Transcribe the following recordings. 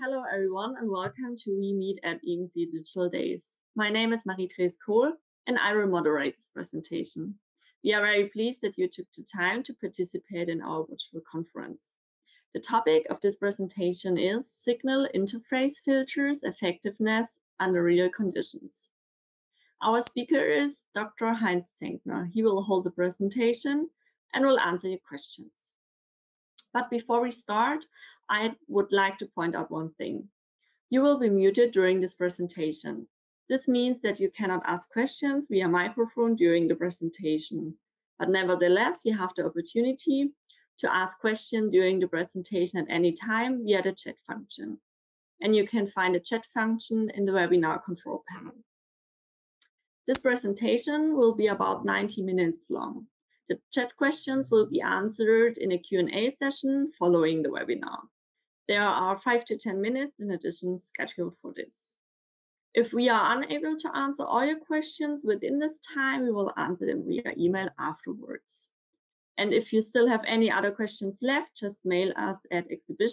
Hello everyone and welcome to We Meet at EMC Digital Days. My name is Marie-Therese Kohl and I will moderate this presentation. We are very pleased that you took the time to participate in our virtual conference. The topic of this presentation is Signal Interface Filters Effectiveness under Real Conditions. Our speaker is Dr. Heinz Zenkner. He will hold the presentation and will answer your questions. But before we start, I would like to point out one thing. You will be muted during this presentation. This means that you cannot ask questions via microphone during the presentation. But nevertheless, you have the opportunity to ask questions during the presentation at any time via the chat function. And you can find the chat function in the webinar control panel. This presentation will be about 90 minutes long. The chat questions will be answered in a Q&A session following the webinar. There are 5 to 10 minutes in addition scheduled for this. If we are unable to answer all your questions within this time, we will answer them via email afterwards. And if you still have any other questions left, just mail us at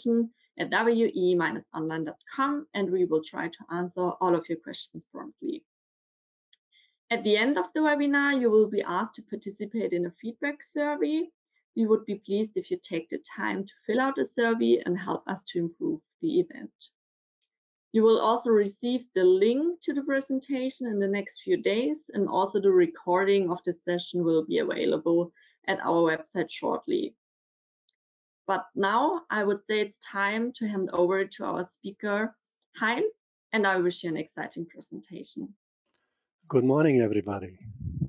exhibition@we-online.com and we will try to answer all of your questions promptly. At the end of the webinar, you will be asked to participate in a feedback survey. We would be pleased if you take the time to fill out the survey and help us to improve the event. You will also receive the link to the presentation in the next few days, and also the recording of the session will be available at our website shortly. But now I would say it's time to hand over to our speaker, Heinz, and I wish you an exciting presentation. Good morning, everybody.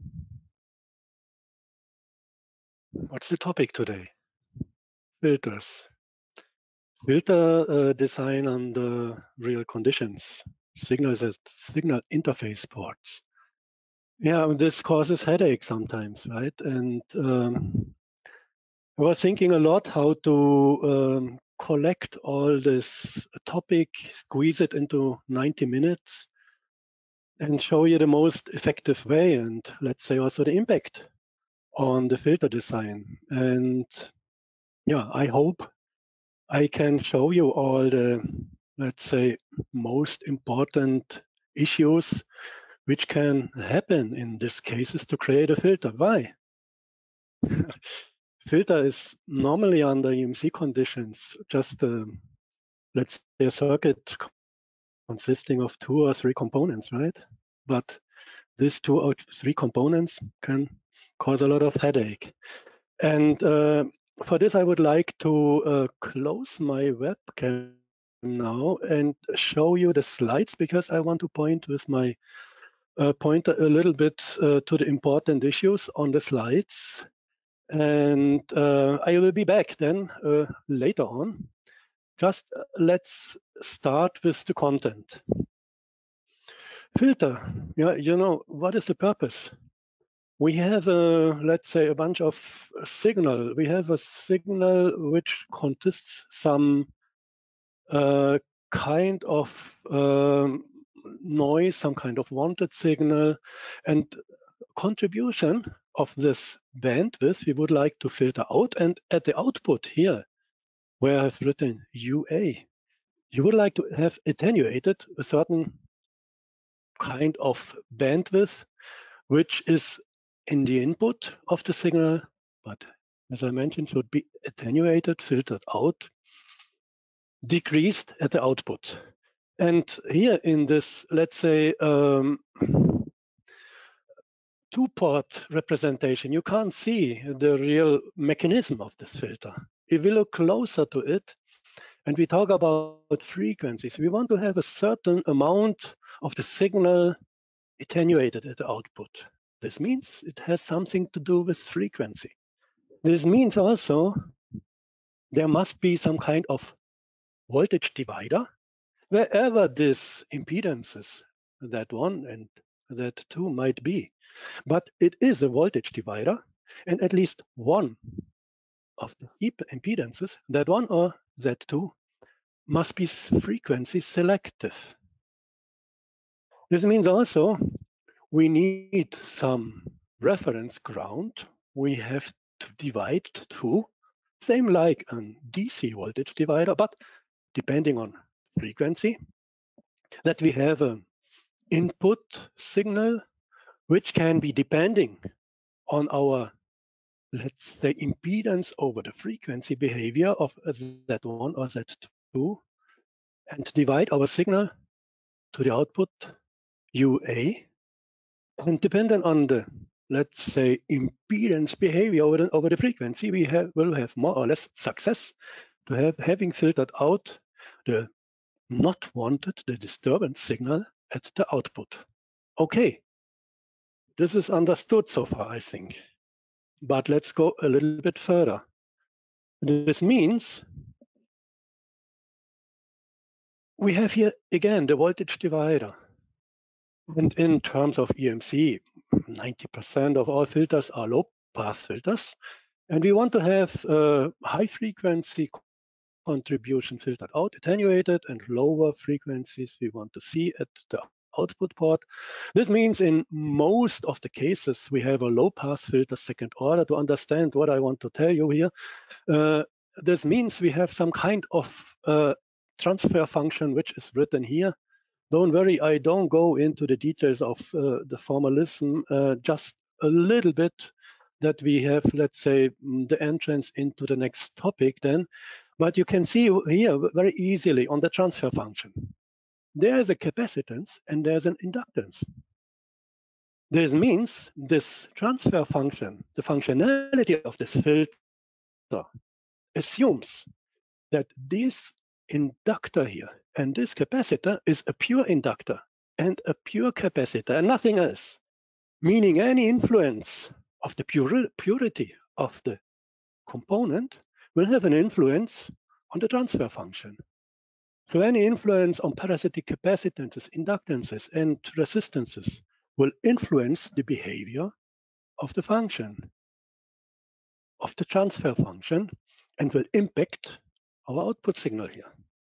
What's the topic today? Filters. Filter design under real conditions. Signals as signal interface ports. Yeah, this causes headache sometimes, right? And I was thinking a lot how to collect all this topic, squeeze it into 90 minutes, and show you the most effective way, and let's say also the impact on the filter design. And yeah, I hope I can show you all the, let's say, most important issues which can happen in this case is to create a filter. Why? Filter is normally under EMC conditions just let's say a circuit consisting of 2 or 3 components, right? But these 2 or 3 components can cause a lot of headache. And for this, I would like to close my webcam now and show you the slides, because I want to point with my pointer a little bit to the important issues on the slides. And I will be back then later on. Just let's start with the content. Filter, yeah, you know, what is the purpose? We have let's say a bunch of signal. We have a signal which consists some kind of noise, some kind of wanted signal, and contribution of this bandwidth we would like to filter out. And at the output here, where I've written UA, you would like to have attenuated a certain kind of bandwidth, which is in the input of the signal, but as I mentioned, should be attenuated, filtered out, decreased at the output. And here in this, let's say, two-port representation, you can't see the real mechanism of this filter. If we look closer to it, and we talk about frequencies, we want to have a certain amount of the signal attenuated at the output. This means it has something to do with frequency. This means also there must be some kind of voltage divider wherever this impedances, that one and that two might be. But it is a voltage divider, and at least one of these impedances, that one or that two, must be frequency selective. This means also we need some reference ground. We have to divide two, same like a DC voltage divider, but depending on frequency, that we have an input signal which can be depending on our, let's say, impedance over the frequency behavior of Z1 or Z2, and divide our signal to the output UA. And depending on the, let's say, impedance behavior over the frequency, we will have more or less success to having filtered out the not wanted, the disturbance signal at the output. Okay, this is understood so far, I think. But let's go a little bit further. This means we have here again the voltage divider. And in terms of EMC, 90% of all filters are low pass filters. And we want to have high frequency contribution filtered out, attenuated, and lower frequencies we want to see at the output port. This means in most of the cases, we have a low pass filter second order. To understand what I want to tell you here, this means we have some kind of transfer function which is written here. Don't worry, I don't go into the details of the formalism, just a little bit that we have, let's say, the entrance into the next topic then. But you can see here very easily on the transfer function, there is a capacitance and there's an inductance. This means this transfer function, the functionality of this filter, assumes that this inductor here and this capacitor is a pure inductor and a pure capacitor and nothing else, meaning any influence of the purity of the component will have an influence on the transfer function. So any influence on parasitic capacitances, inductances, and resistances will influence the behavior of the function, of the transfer function, and will impact our output signal here.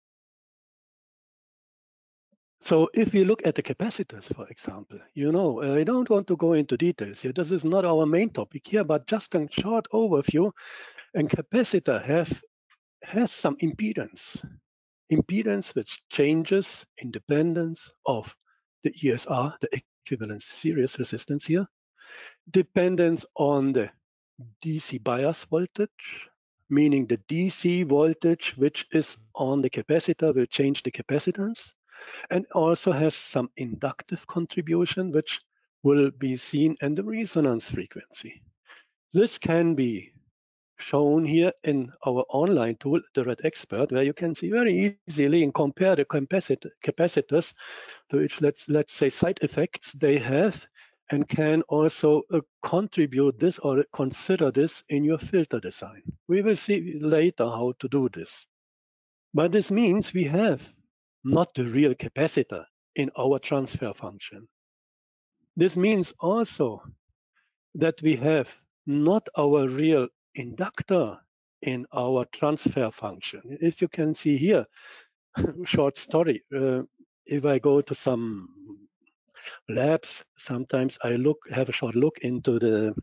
So if we look at the capacitors, for example, I don't want to go into details here. This is not our main topic here, but just a short overview. And capacitor has some impedance which changes independence of the ESR, the equivalent series resistance here, dependence on the DC bias voltage, meaning the DC voltage which is on the capacitor will change the capacitance, and also has some inductive contribution which will be seen in the resonance frequency. This can be shown here in our online tool, the Red Expert, where you can see very easily and compare the capacitors to which, let's say, side effects they have, and can also contribute this or consider this in your filter design. We will see later how to do this. But this means we have not the real capacitor in our transfer function. This means also that we have not our real inductor in our transfer function. As you can see here, short story, if I go to some labs, sometimes I have a short look into the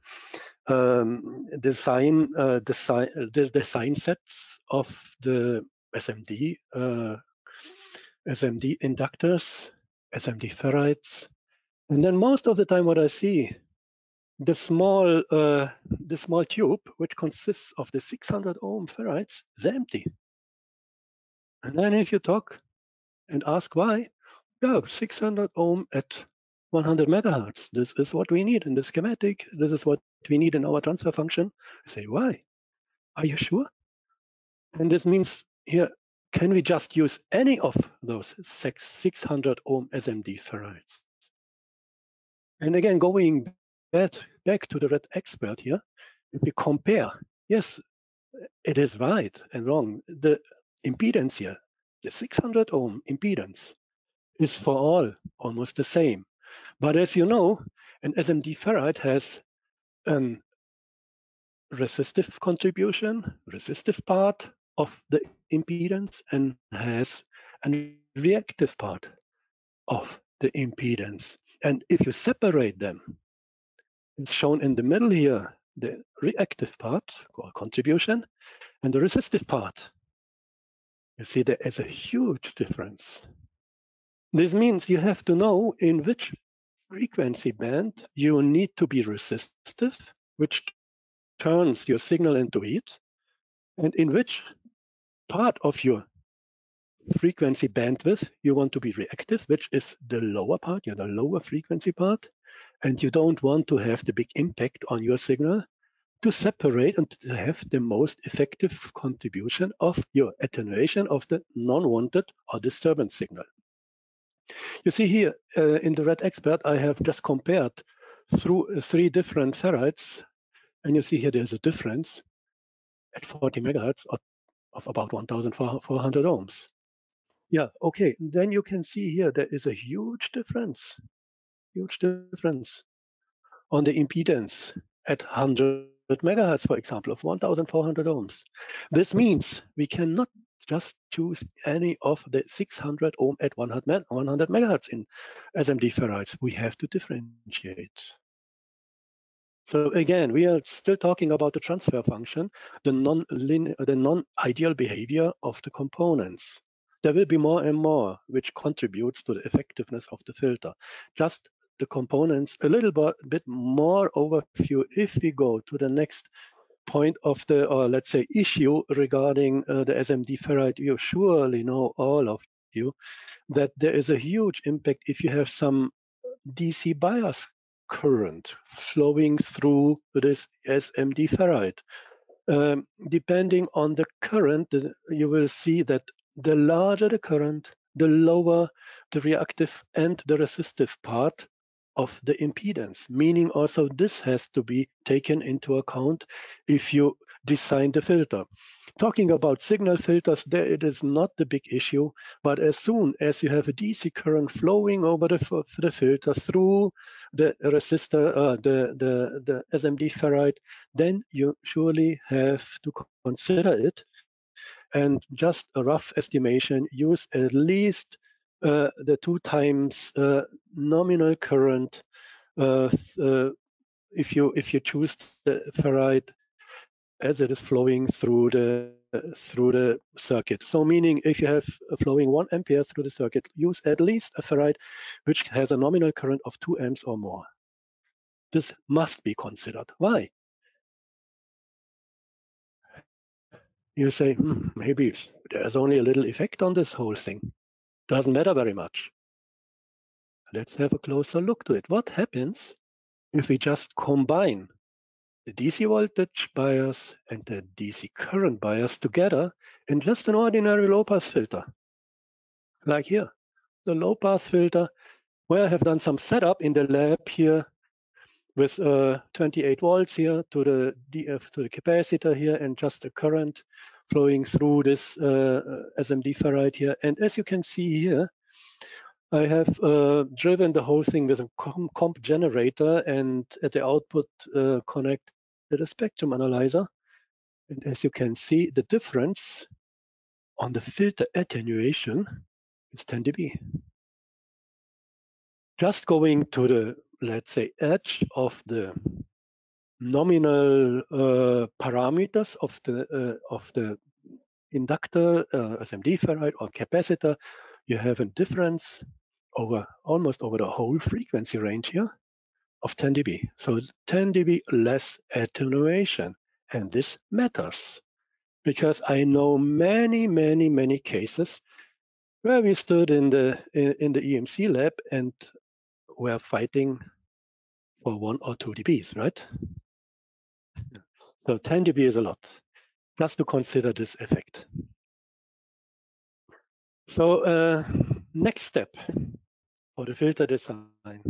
design sets of the SMD inductors, SMD ferrites, and then most of the time what I see, the small tube, which consists of the 600 ohm ferrites, is empty. And then if you talk and ask why, 600 ohm at 100 megahertz. This is what we need in the schematic. This is what we need in our transfer function. I say, why? Are you sure? And this means here, can we just use any of those 600 ohm SMD ferrites? And again, going back to the Red Expert here, if we compare, yes, it is right and wrong. The impedance here, the 600 ohm impedance, is for all almost the same. But as you know, an SMD ferrite has a resistive contribution, resistive part of the impedance, and has a reactive part of the impedance. And if you separate them, it's shown in the middle here, the reactive part or contribution, and the resistive part. You see there is a huge difference. This means you have to know in which frequency band you need to be resistive, which turns your signal into heat, and in which part of your frequency bandwidth you want to be reactive, which is the lower part, the lower frequency part, and you don't want to have the big impact on your signal, to separate and to have the most effective contribution of your attenuation of the non-wanted or disturbance signal. You see here in the Red Expert, I have just compared through 3 different ferrites, and you see here there's a difference at 40 megahertz of about 1,400 ohms. Yeah, okay, then you can see here there is a huge difference on the impedance at 100 megahertz, for example, of 1,400 ohms. This means we cannot just choose any of the 600 ohm at 100 megahertz in SMD ferrites. We have to differentiate. So again, we are still talking about the transfer function, the non-ideal behavior of the components. There will be more and more which contributes to the effectiveness of the filter. Just the components, a little bit more overview if we go to the next point of the, or let's say, issue regarding the SMD ferrite. You surely know, all of you, that there is a huge impact if you have some DC bias current flowing through this SMD ferrite. Depending on the current, you will see that the larger the current, the lower the reactive and the resistive part of the impedance, meaning also this has to be taken into account if you design the filter. Talking about signal filters, there it is not the big issue, but as soon as you have a DC current flowing over the filter through the resistor, the SMD ferrite, then you surely have to consider it. And just a rough estimation, use at least the 2 times nominal current if you choose the ferrite as it is flowing through the circuit. So meaning if you have flowing 1 ampere through the circuit, use at least a ferrite which has a nominal current of 2 amps or more. This must be considered. Why? You say, maybe there's only a little effect on this whole thing. Doesn't matter very much. Let's have a closer look to it. What happens if we just combine the DC voltage bias and the DC current bias together in just an ordinary low-pass filter? Like here, the low-pass filter, where I have done some setup in the lab here with 28 volts here to the capacitor here, and just a current flowing through this SMD ferrite here. And as you can see here, I have driven the whole thing with a comp generator, and at the output connected a spectrum analyzer. And as you can see, the difference on the filter attenuation is 10 dB. Just going to the, let's say, edge of the nominal parameters of the inductor, SMD ferrite or capacitor, you have a difference almost over the whole frequency range here of 10 dB. So 10 dB less attenuation, and this matters because I know many cases where we stood in the EMC lab and were fighting for 1 or 2 dBs, right? So 10 dB is a lot, just to consider this effect. So next step for the filter design.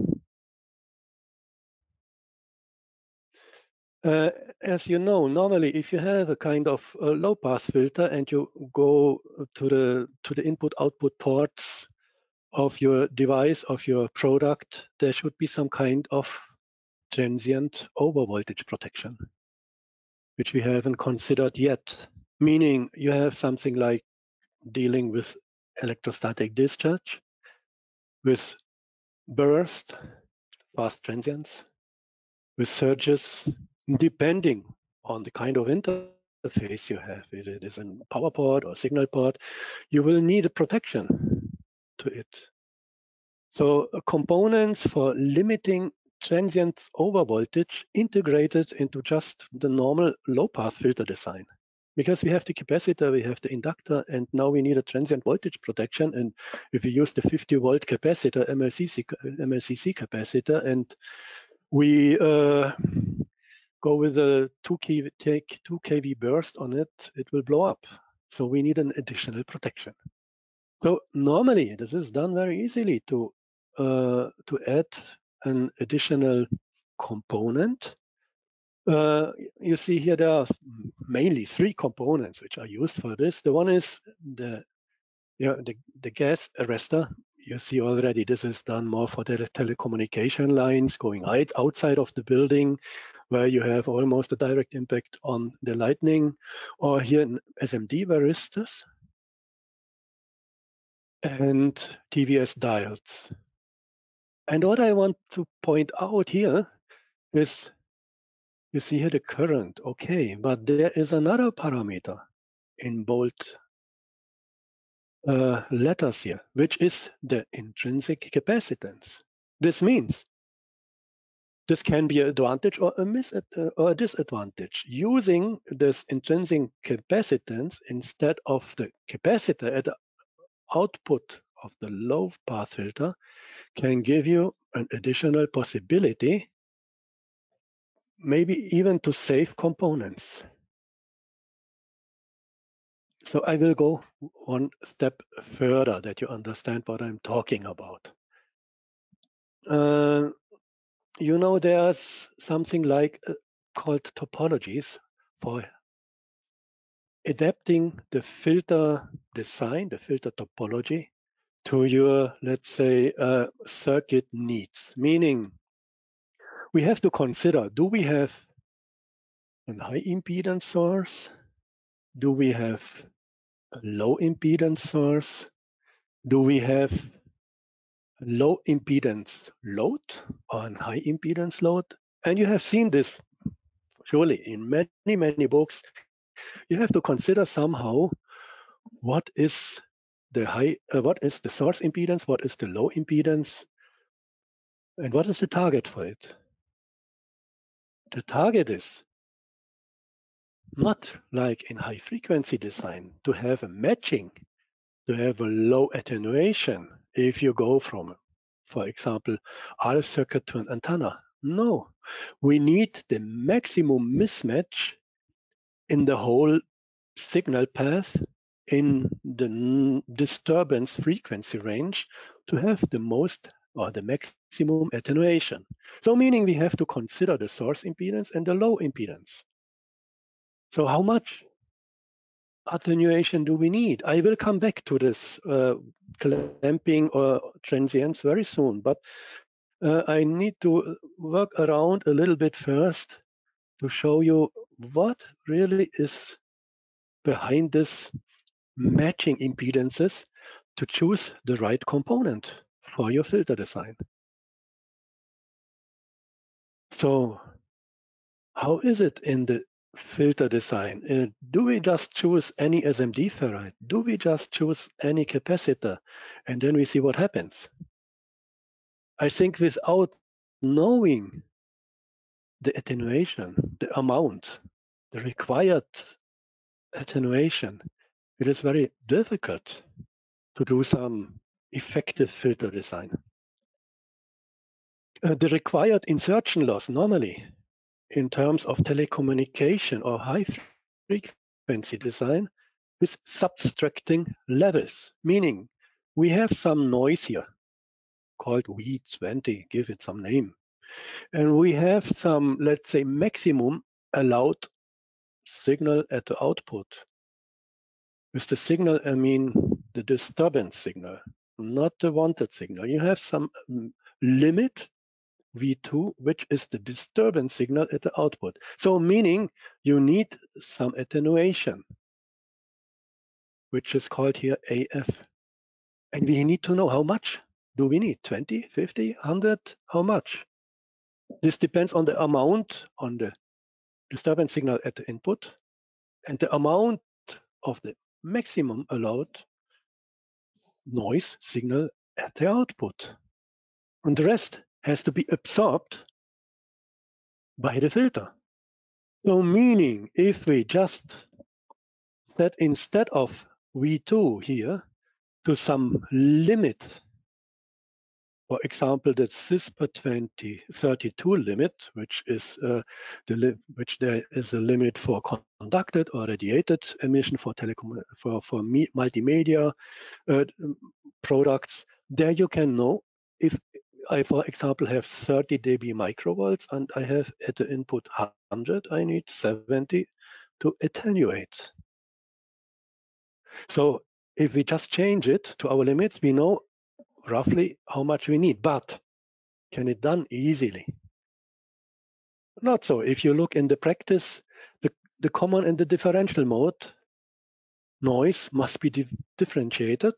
As you know, normally if you have a kind of low-pass filter and you go to the input-output ports of your device, of your product, there should be some kind of transient overvoltage protection, which we haven't considered yet. Meaning you have something like dealing with electrostatic discharge, with burst, fast transients, with surges, depending on the kind of interface interface you have, if it is a power port or signal port, you will need a protection to it. So components for limiting transient overvoltage integrated into just the normal low-pass filter design. Because we have the capacitor, we have the inductor, and now we need a transient voltage protection. And if we use the 50-volt capacitor, MLCC capacitor, and we go with a 2 kV burst on it, it will blow up. So we need an additional protection. So normally this is done very easily to add an additional component. You see here there are mainly 3 components which are used for this. The one is the gas arrestor. You see already this is done more for the telecommunication lines going outside of the building, where you have almost a direct impact on the lightning, or here in SMD varistors and TVS diodes. And what I want to point out here is, you see here the current, okay, but there is another parameter in bold letters here, which is the intrinsic capacitance. This means this can be an advantage or a disadvantage. Using this intrinsic capacitance instead of the capacitor at the output of the low pass filter can give you an additional possibility, maybe even to save components. So I will go one step further that you understand what I'm talking about. You know, there's something like called topologies for adapting the filter design, the filter topology, to your, let's say, circuit needs. Meaning, we have to consider, do we have a high impedance source? Do we have a low impedance source? Do we have a low impedance load or a high impedance load? And you have seen this surely in many, many books. You have to consider somehow what is the source impedance, what is the low impedance, and what is the target for it. The target is not like in high frequency design to have a matching, to have a low attenuation if you go from, for example, RF circuit to an antenna. No, we need the maximum mismatch in the whole signal path in the disturbance frequency range to have the most or the maximum attenuation. So meaning we have to consider the source impedance and the low impedance. So how much attenuation do we need? I will come back to this clamping or transients very soon, but I need to work around a little bit first to show you what really is behind this matching impedances to choose the right component for your filter design. So how is it in the filter design? Do we just choose any SMD ferrite? Do we just choose any capacitor? And then we see what happens. I think without knowing the attenuation, the amount, the required attenuation, it is very difficult to do some effective filter design. The required insertion loss normally in terms of telecommunication or high frequency design is subtracting levels, meaning we have some noise here called V20, give it some name. And we have some, let's say, maximum allowed signal at the output. With the signal, I mean the disturbance signal, not the wanted signal. You have some limit V2, which is the disturbance signal at the output. So meaning you need some attenuation, which is called here AF. And we need to know how much do we need, 20, 50, 100, how much? This depends on the amount on the disturbance signal at the input and the amount of the maximum allowed noise signal at the output. And the rest has to be absorbed by the filter. So meaning if we just set instead of V2 here to some limit, for example, the CISPA 2032 limit, which is which there is a limit for conducted or radiated emission for multimedia products. There you can know if I, for example, have 30 dB microvolts and I have at the input 100, I need 70 to attenuate. So if we just change it to our limits, we know roughly how much we need, but can it done easily? Not so. If you look in the practice, the common and the differential mode noise must be differentiated.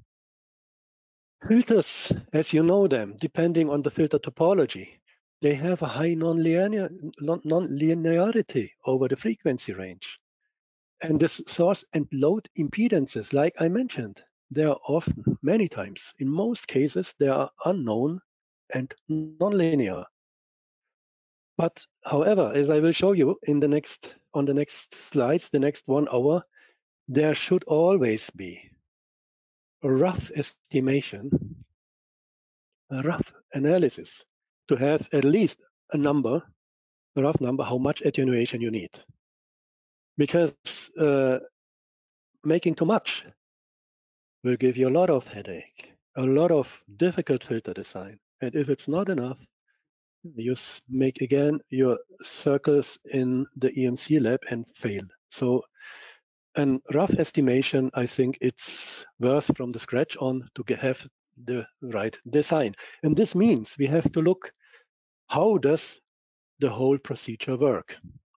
Filters, as you know them, depending on the filter topology, they have a high non-linearity over the frequency range. And the source and load impedances, like I mentioned, they are often, many times, in most cases, they are unknown and nonlinear. But however, as I will show you on the next slides, the next 1 hour, there should always be a rough estimation, a rough analysis to have at least a rough number, how much attenuation you need. Because making too much will give you a lot of headache, a lot of difficult filter design. And if it's not enough, you make again your circles in the EMC lab and fail. So a rough estimation, I think it's worth from the scratch on to have the right design. And this means we have to look, how does the whole procedure work?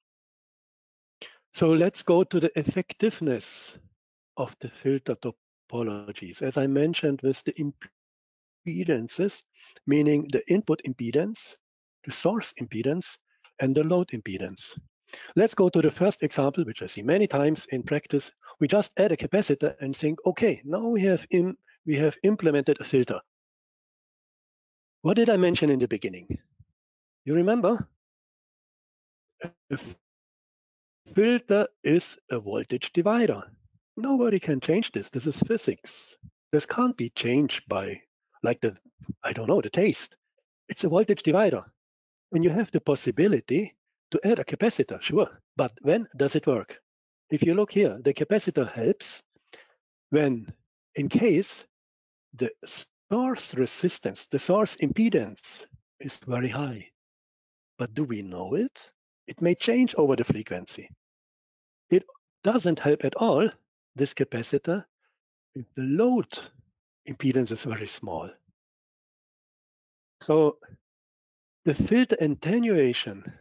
So let's go to the effectiveness of the filter topologies. As I mentioned, with the impedances, meaning the input impedance, the source impedance, and the load impedance. Let's go to the first example, which I see many times in practice. We just add a capacitor and think, okay, now we have implemented a filter. What did I mention in the beginning? You remember? A filter is a voltage divider. Nobody can change this. This is physics. This can't be changed by, like the taste. It's a voltage divider. When you have the possibility to add a capacitor, sure, but when does it work? If you look here, the capacitor helps when, in case the source resistance, the source impedance is very high. But do we know it? It may change over the frequency. It doesn't help at all, this capacitor, if the load impedance is very small. So the filter attenuation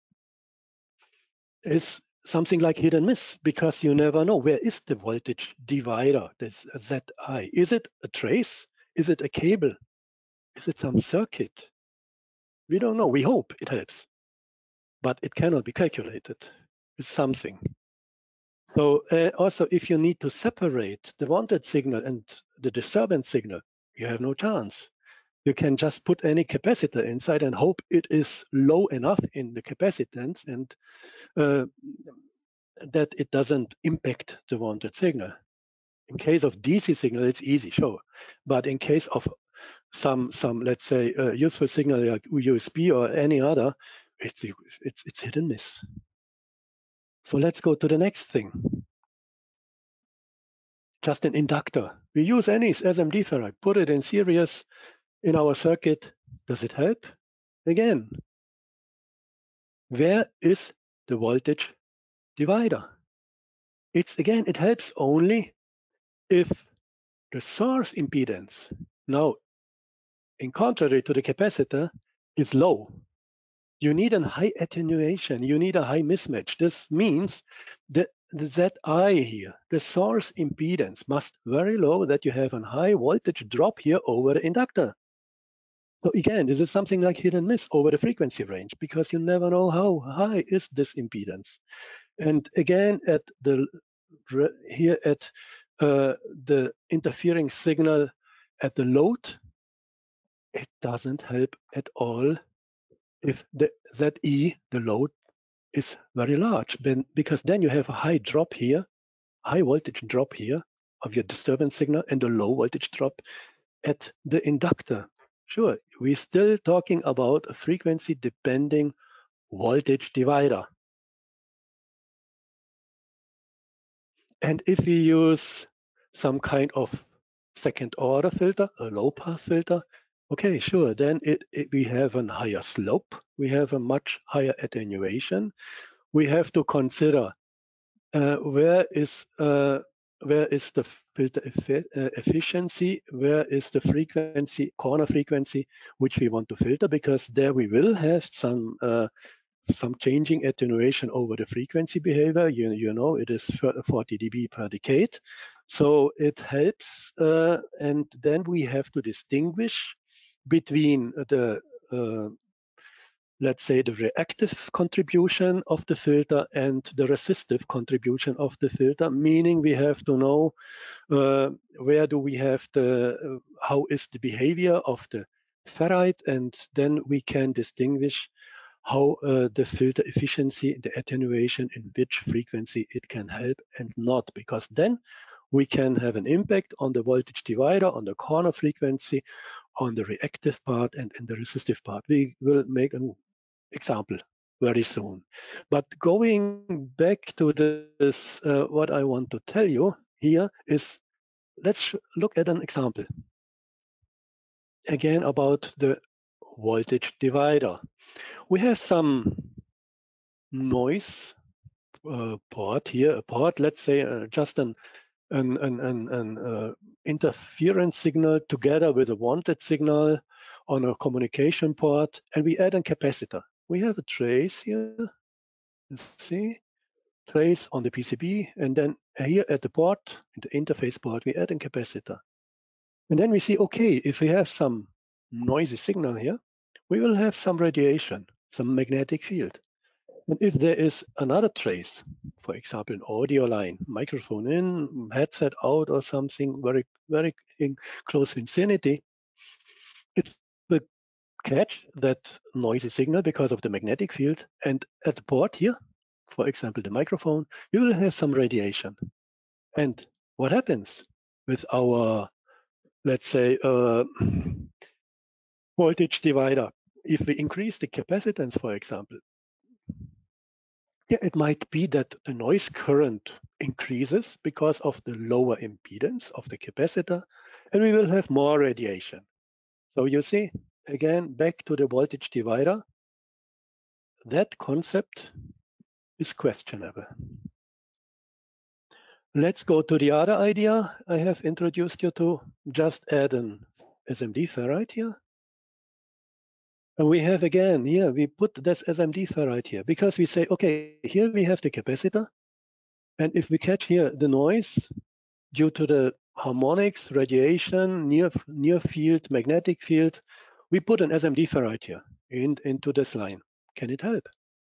is something like hit and miss, because you never know where is the voltage divider, this Zi. Is it a trace? Is it a cable? Is it some circuit? We don't know. We hope it helps, but it cannot be calculated. It's something. So also, if you need to separate the wanted signal and the disturbance signal, you have no chance. You can just put any capacitor inside and hope it is low enough in the capacitance and that it doesn't impact the wanted signal. In case of DC signal, it's easy, sure. But in case of some let's say, useful signal like USB or any other, it's hit and miss. So let's go to the next thing. Just an inductor. We use any SMD ferrite, put it in series in our circuit. Does it help? Again, where is the voltage divider? It helps only if the source impedance, now in contrary to the capacitor, is low. You need a high attenuation, you need a high mismatch. This means that the Zi here, the source impedance, must very low that you have a high voltage drop here over the inductor. So again, this is something like hit and miss over the frequency range, because you never know how high is this impedance. And again, at the here at the interfering signal at the load, it doesn't help at all if the ZE, the load, is very large, because then you have a high drop here, high voltage drop here of your disturbance signal and a low voltage drop at the inductor. Sure, we're still talking about a frequency depending voltage divider. And if we use some kind of second order filter, a low pass filter, okay, sure, then we have a higher slope, we have a much higher attenuation. We have to consider where is the filter efficiency, where is the frequency, corner frequency, which we want to filter, because there we will have some changing attenuation over the frequency behavior. You know, it is 40 dB per decade. So it helps, and then we have to distinguish between the let's say the reactive contribution of the filter and the resistive contribution of the filter, meaning we have to know where do we have how is the behavior of the ferrite, and then we can distinguish how the filter efficiency, the attenuation, in which frequency it can help and not, because then we can have an impact on the voltage divider, on the corner frequency, on the reactive part and in the resistive part. We will make an example very soon. But going back to this, what I want to tell you here is, let's look at an example. Again, about the voltage divider. We have some noise port here, a port, let's say just an interference signal together with a wanted signal on a communication port, and we add a capacitor. We have a trace here, you see, trace on the PCB, and then here at the port, in the interface port, we add a capacitor. And then we see, okay, if we have some noisy signal here, we will have some radiation, some magnetic field. And if there is another trace, for example, an audio line, microphone in, headset out, or something very, very in close vicinity, it will catch that noisy signal because of the magnetic field. And at the port here, for example, the microphone, you will have some radiation. And what happens with our, let's say, voltage divider? If we increase the capacitance, for example, yeah, it might be that the noise current increases because of the lower impedance of the capacitor, and we will have more radiation. So you see, again, back to the voltage divider, that concept is questionable. Let's go to the other idea I have introduced you to. Just add an SMD ferrite here. And we have again here, we put this SMD ferrite here because we say, okay, here we have the capacitor. And if we catch here the noise due to the harmonics, radiation, near field, magnetic field, we put an SMD ferrite here into this line. Can it help?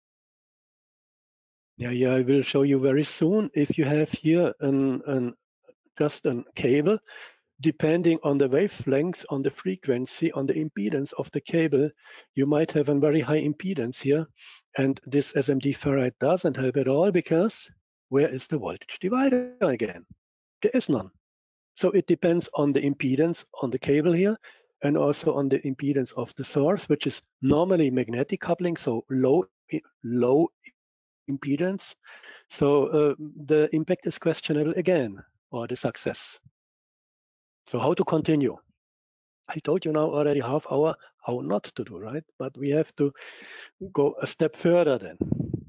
Yeah, I will show you very soon. If you have here just a cable, depending on the wavelength, on the frequency, on the impedance of the cable, you might have a very high impedance here. And this SMD ferrite doesn't help at all, because where is the voltage divider again? There is none. So it depends on the impedance on the cable here, and also on the impedance of the source, which is normally magnetic coupling, so low impedance. So the impact is questionable again, or the success. So how to continue? I told you now already half hour how not to do, right? But we have to go a step further then.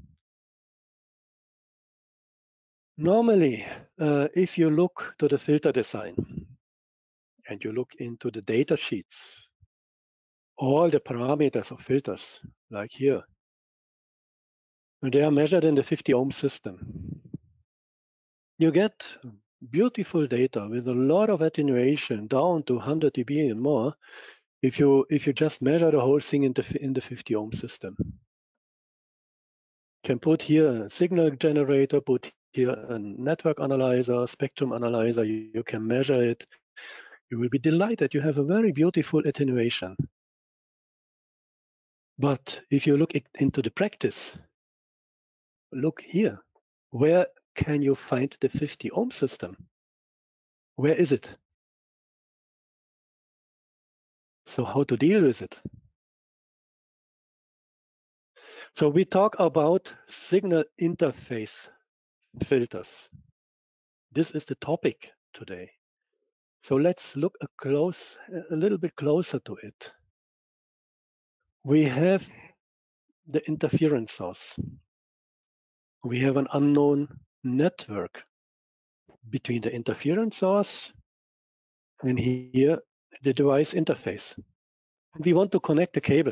Normally, if you look to the filter design and you look into the data sheets, all the parameters of filters, like here, they are measured in the 50 ohm system. You get beautiful data with a lot of attenuation down to 100 dB and more if you just measure the whole thing in the 50 ohm system. Can put here a signal generator, put here a network analyzer, spectrum analyzer. You can measure it. You will be delighted. You have a very beautiful attenuation. But if you look into the practice, look here. Where can you find the 50 ohm system? Where is it? So how to deal with it? So we talk about signal interface filters. This is the topic today. So let's look a little bit closer to it. We have the interference source. We have an unknown network between the interference source and here the device interface. We want to connect a cable.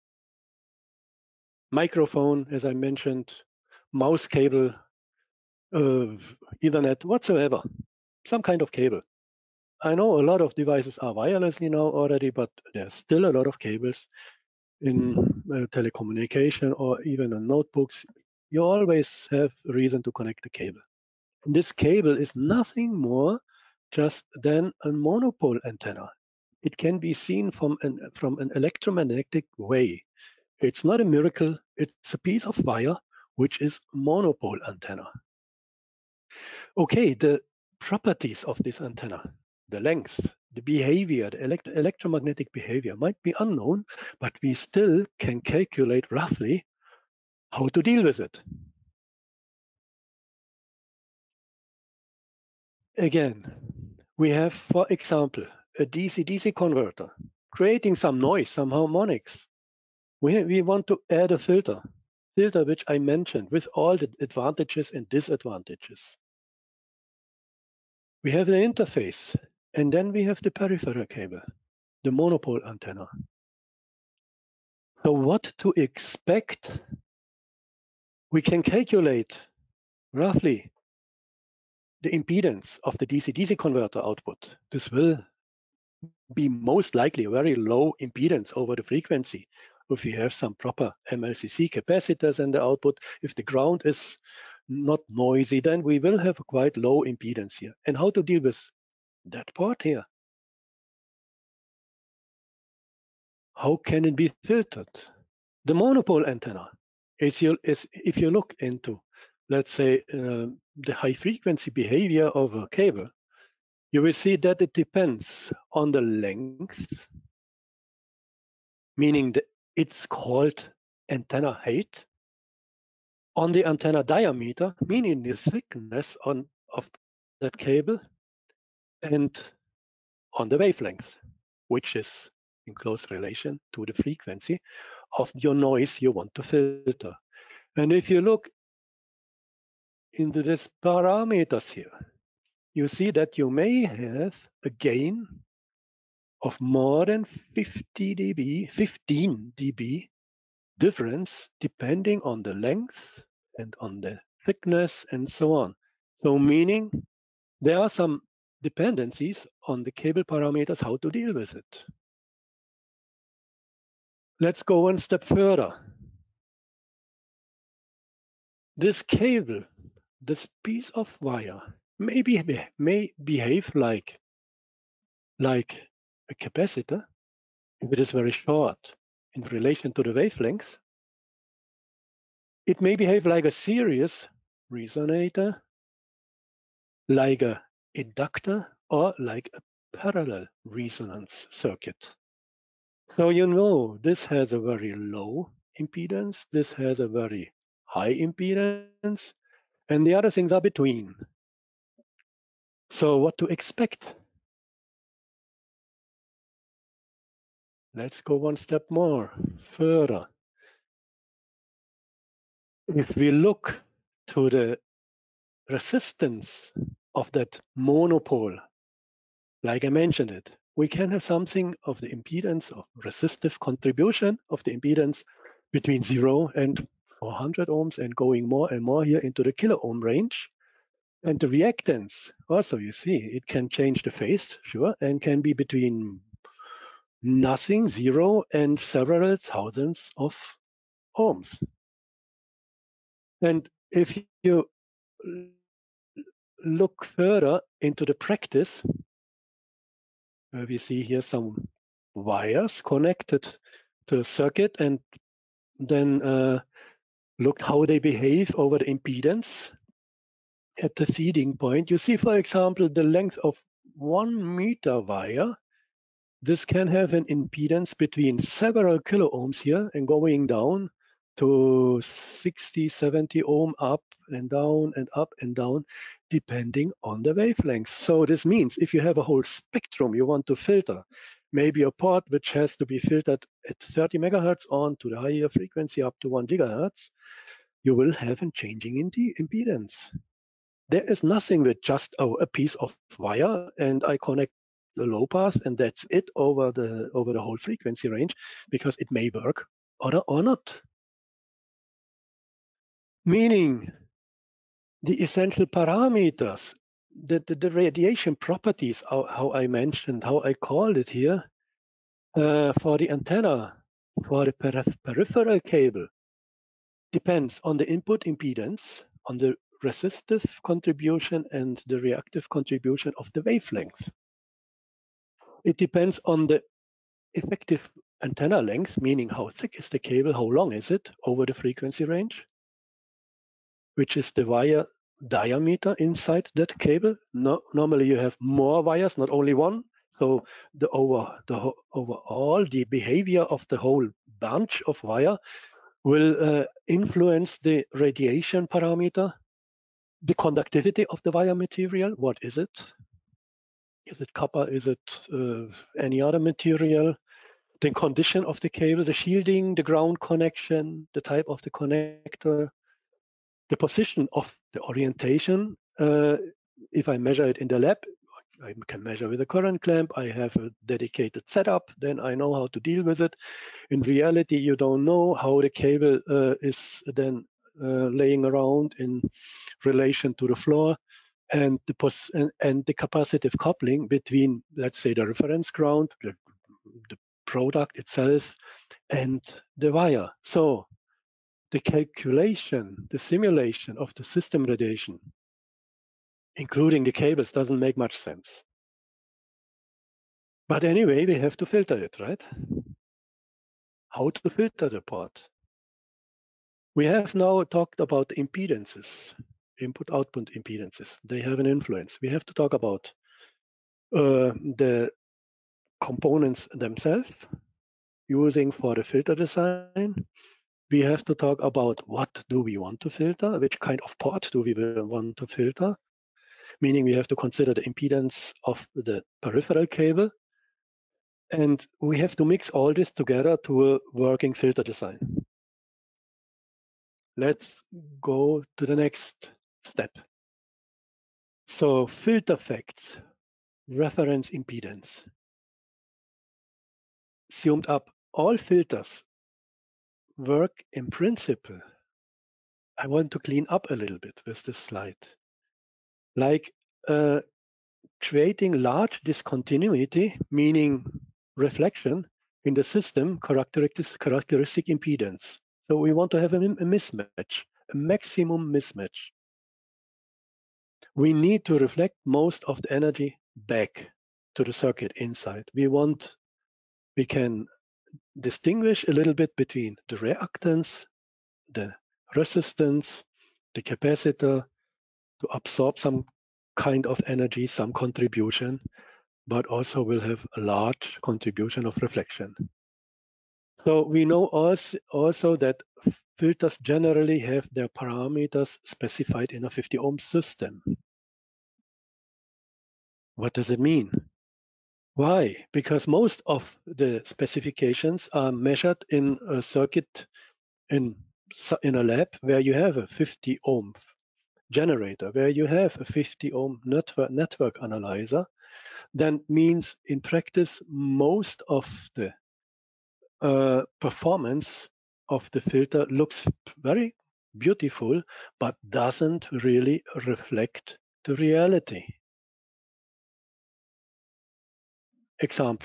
Microphone, as I mentioned, mouse cable, Ethernet, whatsoever, some kind of cable. I know a lot of devices are wirelessly now already, but there's still a lot of cables in telecommunication or even in notebooks. You always have a reason to connect the cable. And this cable is nothing more just than a monopole antenna. It can be seen from an electromagnetic way. It's not a miracle. It's a piece of wire, which is monopole antenna. Okay, the properties of this antenna, the length, the behavior, the electromagnetic behavior might be unknown, but we still can calculate roughly how to deal with it. Again, we have, for example, a DC-DC converter creating some noise, some harmonics. We want to add a filter which I mentioned with all the advantages and disadvantages. We have the interface, and then we have the peripheral cable, the monopole antenna. So what to expect? We can calculate roughly the impedance of the DC-DC converter output. This will be most likely a very low impedance over the frequency. If you have some proper MLCC capacitors in the output, if the ground is not noisy, then we will have a quite low impedance here. And how to deal with that part here? How can it be filtered? The monopole antenna, if you look into, let's say, the high frequency behavior of a cable, you will see that it depends on the length, meaning it's called antenna height, on the antenna diameter, meaning the thickness of that cable, and on the wavelength, which is in close relation to the frequency of your noise you want to filter. And if you look into these parameters here, you see that you may have a gain of more than 15 dB difference depending on the length and on the thickness and so on. So meaning there are some dependencies on the cable parameters, how to deal with it. Let's go one step further. This cable, this piece of wire, may behave like a capacitor if it is very short in relation to the wavelength. It may behave like a series resonator, like an inductor, or like a parallel resonance circuit. So you know this has a very low impedance, this has a very high impedance, and the other things are between. So what to expect? Let's go one step more further. If we look to the resistance of that monopole, like I mentioned it, we can have something of the impedance of resistive contribution of the impedance between 0 and 400 ohms and going more and more here into the kilo ohm range. And the reactance also, you see, it can change the phase, sure, and can be between nothing, 0, and several thousands of ohms. And if you look further into the practice, we see here some wires connected to a circuit, and then look how they behave over the impedance at the feeding point. You see, for example, the length of 1 meter wire. This can have an impedance between several kilo ohms here and going down to 60, 70 ohm, up and down and up and down, depending on the wavelength. So this means if you have a whole spectrum you want to filter, maybe a part which has to be filtered at 30 megahertz on to the higher frequency up to 1 gigahertz, you will have a changing in the impedance. There is nothing with just a piece of wire and I connect the low pass and that's it over the whole frequency range, because it may work or not. Meaning the essential parameters, the radiation properties, how I mentioned, how I called it here, for the antenna, for the peripheral cable, depends on the input impedance, on the resistive contribution and the reactive contribution of the wavelength. It depends on the effective antenna length, meaning how thick is the cable, how long is it over the frequency range, which is the wire diameter inside that cable. Normally you have more wires, not only one. So overall, the behavior of the whole bunch of wire will influence the radiation parameter, the conductivity of the wire material. What is it? Is it copper? Is it any other material? The condition of the cable, the shielding, the ground connection, the type of the connector, the position of the orientation. If I measure it in the lab, I can measure with a current clamp. I have a dedicated setup, then I know how to deal with it. In reality, you don't know how the cable is then laying around in relation to the floor, and the capacitive coupling between, let's say, the reference ground, the product itself, and the wire. So the calculation, the simulation of the system radiation, including the cables, doesn't make much sense. But anyway, we have to filter it, right? How to filter the part? We have now talked about impedances, input-output impedances. They have an influence. We have to talk about the components themselves, using for the filter design. We have to talk about what do we want to filter, which kind of port do we want to filter, meaning we have to consider the impedance of the peripheral cable. And we have to mix all this together to a working filter design. Let's go to the next step. So filter facts, reference impedance. Summed up, all filters work in principle. I want to clean up a little bit with this slide. Like creating large discontinuity, meaning reflection in the system characteristic impedance. So we want to have a mismatch, a maximum mismatch. We need to reflect most of the energy back to the circuit inside. We can distinguish a little bit between the reactance, the resistance, the capacitor to absorb some kind of energy, some contribution, but also will have a large contribution of reflection. So we know also that filters generally have their parameters specified in a 50 ohm system. What does it mean? Why? Because most of the specifications are measured in a circuit in a lab where you have a 50 ohm generator, where you have a 50 ohm network analyzer. That means in practice, most of the performance of the filter looks very beautiful, but doesn't really reflect the reality. Example.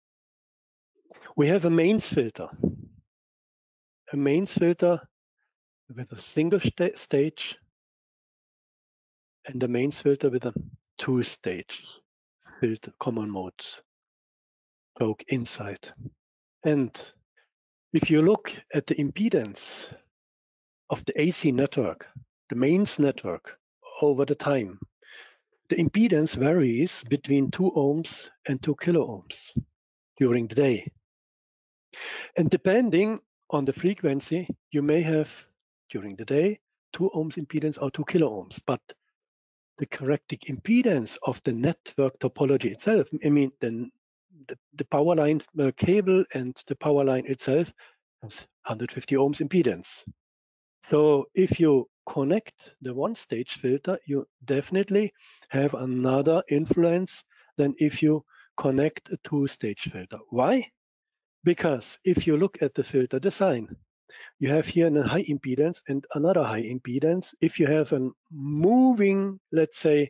We have a mains filter. A mains filter with a single stage and the mains filter with a two-stage filter common mode spoke inside. And if you look at the impedance of the AC network, the mains network over the time, the impedance varies between 2 ohms and 2 kilo ohms during the day. And depending on the frequency, you may have during the day 2 ohms impedance or 2 kilo ohms, but the corrected impedance of the network topology itself, I mean, the power line cable and the power line itself has 150 ohms impedance. So if you connect the one-stage filter, you definitely have another influence than if you connect a two-stage filter. Why? Because if you look at the filter design, you have here a high impedance and another high impedance. If you have a moving, let's say,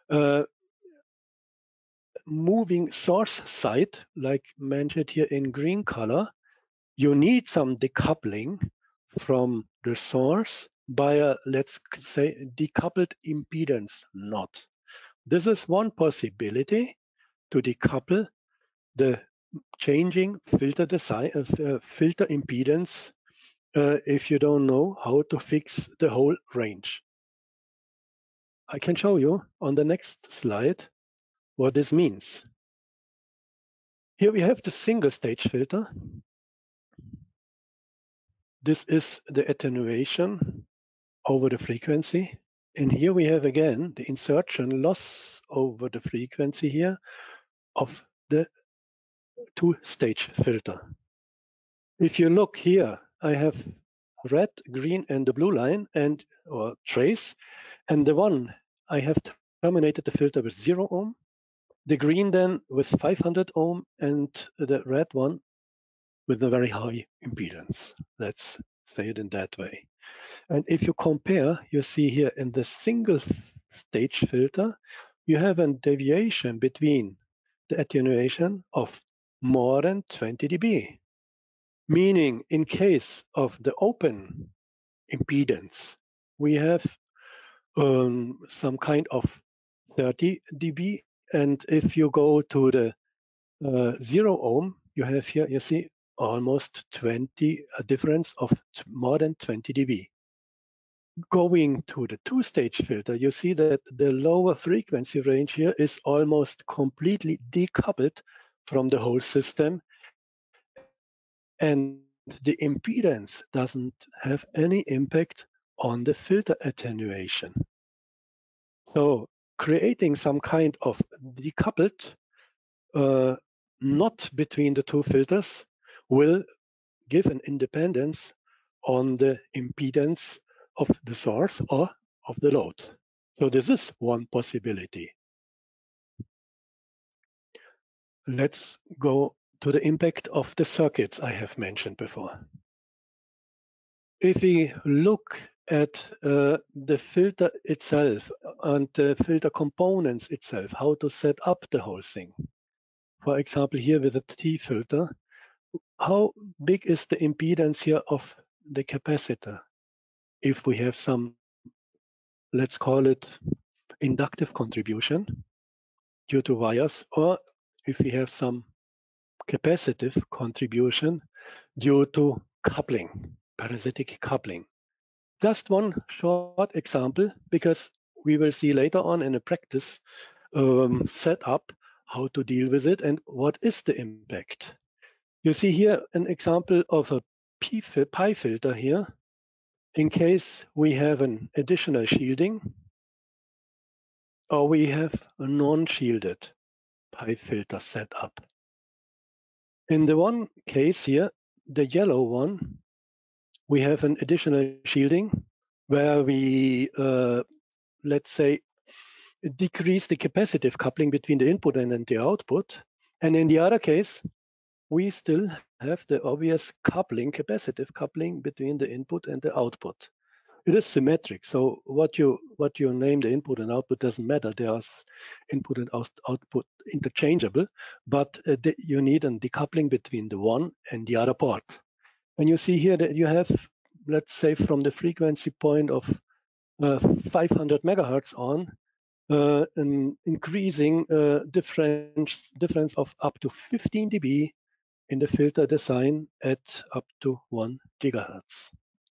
moving source side, like mentioned here in green color, you need some decoupling from the source by a, let's say, decoupled impedance node. This is one possibility to decouple the changing filter design of filter impedance if you don't know how to fix the whole range. I can show you on the next slide what this means. Here we have the single stage filter. This is the attenuation over the frequency. And here we have again the insertion loss over the frequency here of the two-stage filter. If you look here, I have red, green, and the blue line and or trace. And the one I have terminated the filter with 0 ohm, the green then with 500 ohm, and the red one with a very high impedance. Let's say it in that way. And if you compare, you see here in the single stage filter, you have a deviation between the attenuation of more than 20 dB. Meaning in case of the open impedance, we have some kind of 30 dB. And if you go to the 0 ohm, you have here, you see almost 20, a difference of more than 20 dB. Going to the two-stage filter, you see that the lower frequency range here is almost completely decoupled from the whole system. And the impedance doesn't have any impact on the filter attenuation. So creating some kind of decoupled not between the two filters will give an independence on the impedance of the source or of the load. So this is one possibility. Let's go to the impact of the circuits I have mentioned before. If we look at the filter itself and the filter components itself, how to set up the whole thing. For example, here with the T filter, how big is the impedance here of the capacitor? If we have some, let's call it inductive contribution due to wires, or if we have some capacitive contribution due to coupling, parasitic coupling. Just one short example, because we will see later on in a practice setup how to deal with it and what is the impact. You see here an example of a pi filter here. In case we have an additional shielding, or we have a non-shielded pi filter setup. In the one case here, the yellow one, we have an additional shielding where we, let's say, decrease the capacitive coupling between the input and the output. And in the other case, we still have the obvious coupling, capacitive coupling between the input and the output. It is symmetric. So what you name the input and output doesn't matter. There's input and output interchangeable, but you need a decoupling between the one and the other port. And you see here that you have let's say from the frequency point of 500 megahertz on, an increasing difference of up to 15 dB in the filter design at up to 1 gigahertz.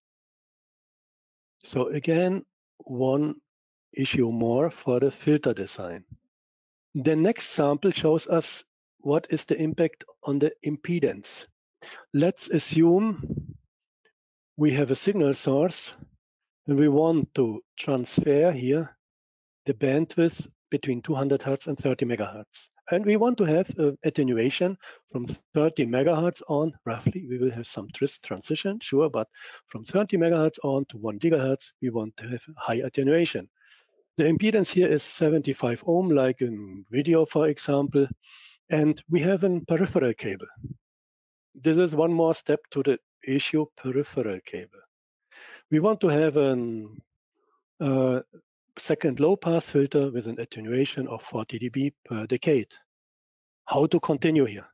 So again, one issue more for the filter design. The next sample shows us what is the impact on the impedance. Let's assume we have a signal source and we want to transfer here the bandwidth between 200 Hertz and 30 megahertz. And we want to have attenuation from 30 megahertz on, roughly. We will have some transition, sure, but from 30 megahertz on to 1 gigahertz, we want to have high attenuation. The impedance here is 75 ohm, like in video, for example, and we have a peripheral cable. This is one more step to the issue peripheral cable. We want to have a second low-pass filter with an attenuation of 40 dB per decade. How to continue here?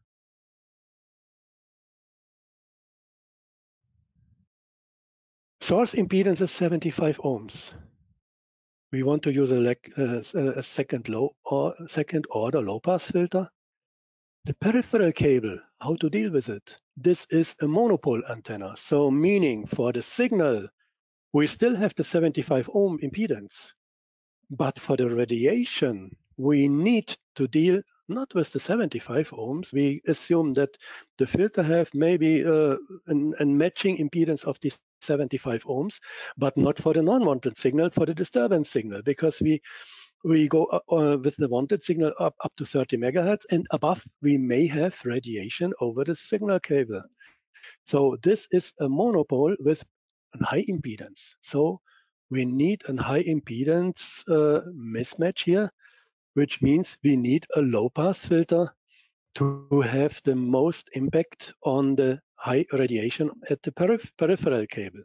Source impedance is 75 ohms. We want to use a second order low-pass filter. The peripheral cable, how to deal with it? This is a monopole antenna, so meaning for the signal, we still have the 75 ohm impedance. But for the radiation, we need to deal not with the 75 ohms. We assume that the filter have maybe a matching impedance of the 75 ohms, but not for the non-wanted signal, for the disturbance signal, because we go with the wanted signal up to 30 megahertz, and above we may have radiation over the signal cable. So this is a monopole with a high impedance. So we need a high impedance mismatch here, which means we need a low-pass filter to have the most impact on the high radiation at the peripheral cable.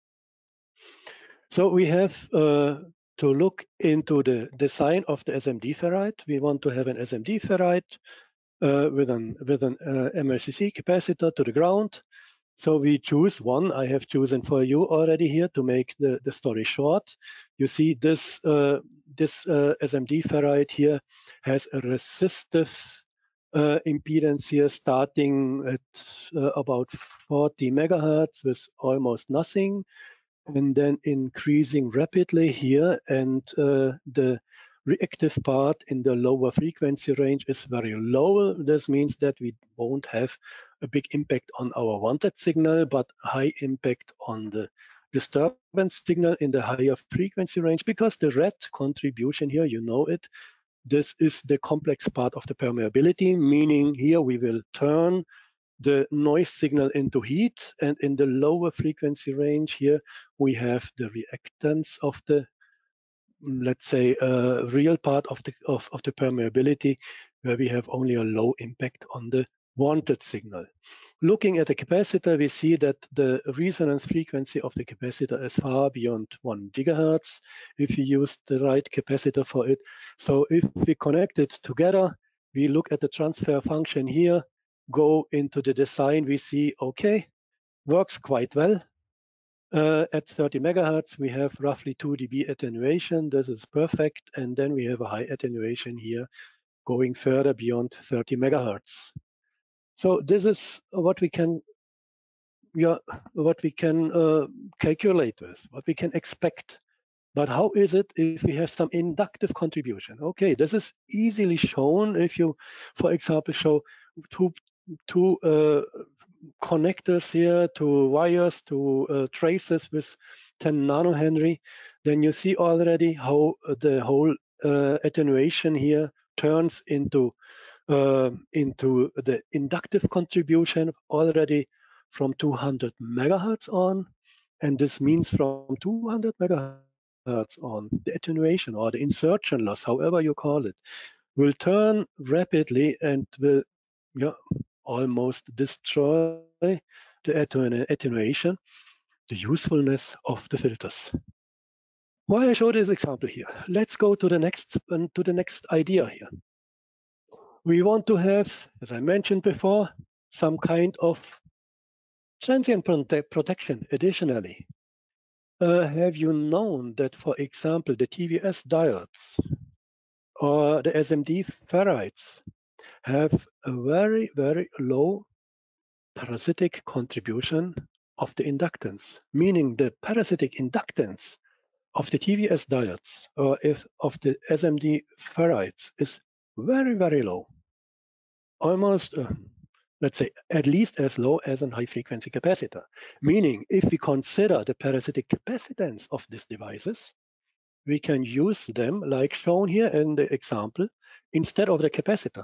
So we have to look into the design of the SMD ferrite. We want to have an SMD ferrite with an MLCC capacitor to the ground. So we choose one. I have chosen for you already here to make the story short. You see this SMD ferrite here has a resistive impedance here starting at about 40 megahertz with almost nothing, and then increasing rapidly here, and the reactive part in the lower frequency range is very low. This means that we won't have a big impact on our wanted signal, but high impact on the disturbance signal in the higher frequency range, because the red contribution here, you know it, this is the complex part of the permeability, meaning here we will turn the noise signal into heat, and in the lower frequency range here we have the reactance of the, let's say, real part of the permeability, where we have only a low impact on the wanted signal. Looking at the capacitor, we see that the resonance frequency of the capacitor is far beyond 1 gigahertz if you use the right capacitor for it. So if we connect it together, we look at the transfer function here, go into the design, we see, okay, works quite well. At 30 megahertz, we have roughly 2 dB attenuation. This is perfect. And then we have a high attenuation here going further beyond 30 megahertz. So this is what we can, calculate with, what we can expect. But how is it if we have some inductive contribution? Okay, this is easily shown if you, for example, show two connectors here, to wires, to traces with 10 nanohenry, then you see already how the whole attenuation here turns into the inductive contribution already from 200 megahertz on. And this means from 200 megahertz on, the attenuation or the insertion loss, however you call it, will turn rapidly and will almost destroy the attenuation, the usefulness of the filters. Why I show this example here? Let's go to the next idea here. We want to have, as I mentioned before, some kind of Transient protection, additionally. Have you known that, for example, the TVS diodes or the SMD ferrites have a very, very low parasitic contribution of the inductance, meaning the parasitic inductance of the TVS diodes or if of the SMD ferrites is very, very low, almost, let's say, at least as low as a high-frequency capacitor. Meaning, if we consider the parasitic capacitance of these devices, we can use them, like shown here in the example, instead of the capacitor.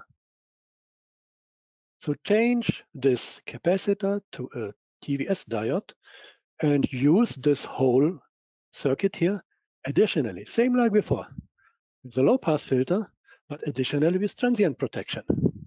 So change this capacitor to a TVS diode and use this whole circuit here additionally, same like before. It's a low-pass filter, but additionally with transient protection.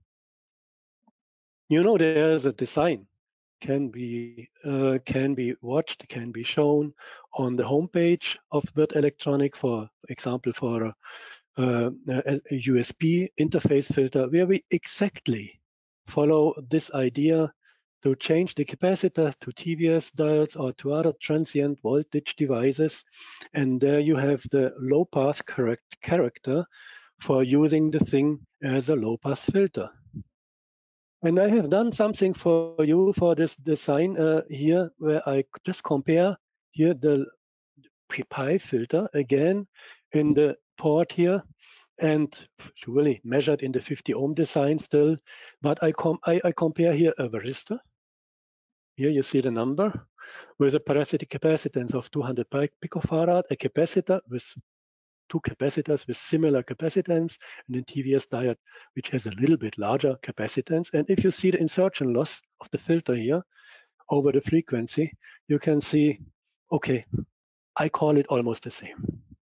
You know, there's a design can be watched, can be shown on the homepage of Wirth Electronic, for example, for a USB interface filter, where we exactly follow this idea to change the capacitor to TVS diodes or to other transient voltage devices. And there you have the low pass correct character for using the thing as a low pass filter. And I have done something for you for this design here, where I just compare here the pi filter again in the port here, and really measured in the 50 ohm design still. But I compare here a varistor. Here you see the number with a parasitic capacitance of 200 picofarad, a capacitor with two capacitors with similar capacitance, and then TVS diode, which has a little bit larger capacitance. And if you see the insertion loss of the filter here over the frequency, you can see, okay, I call it almost the same.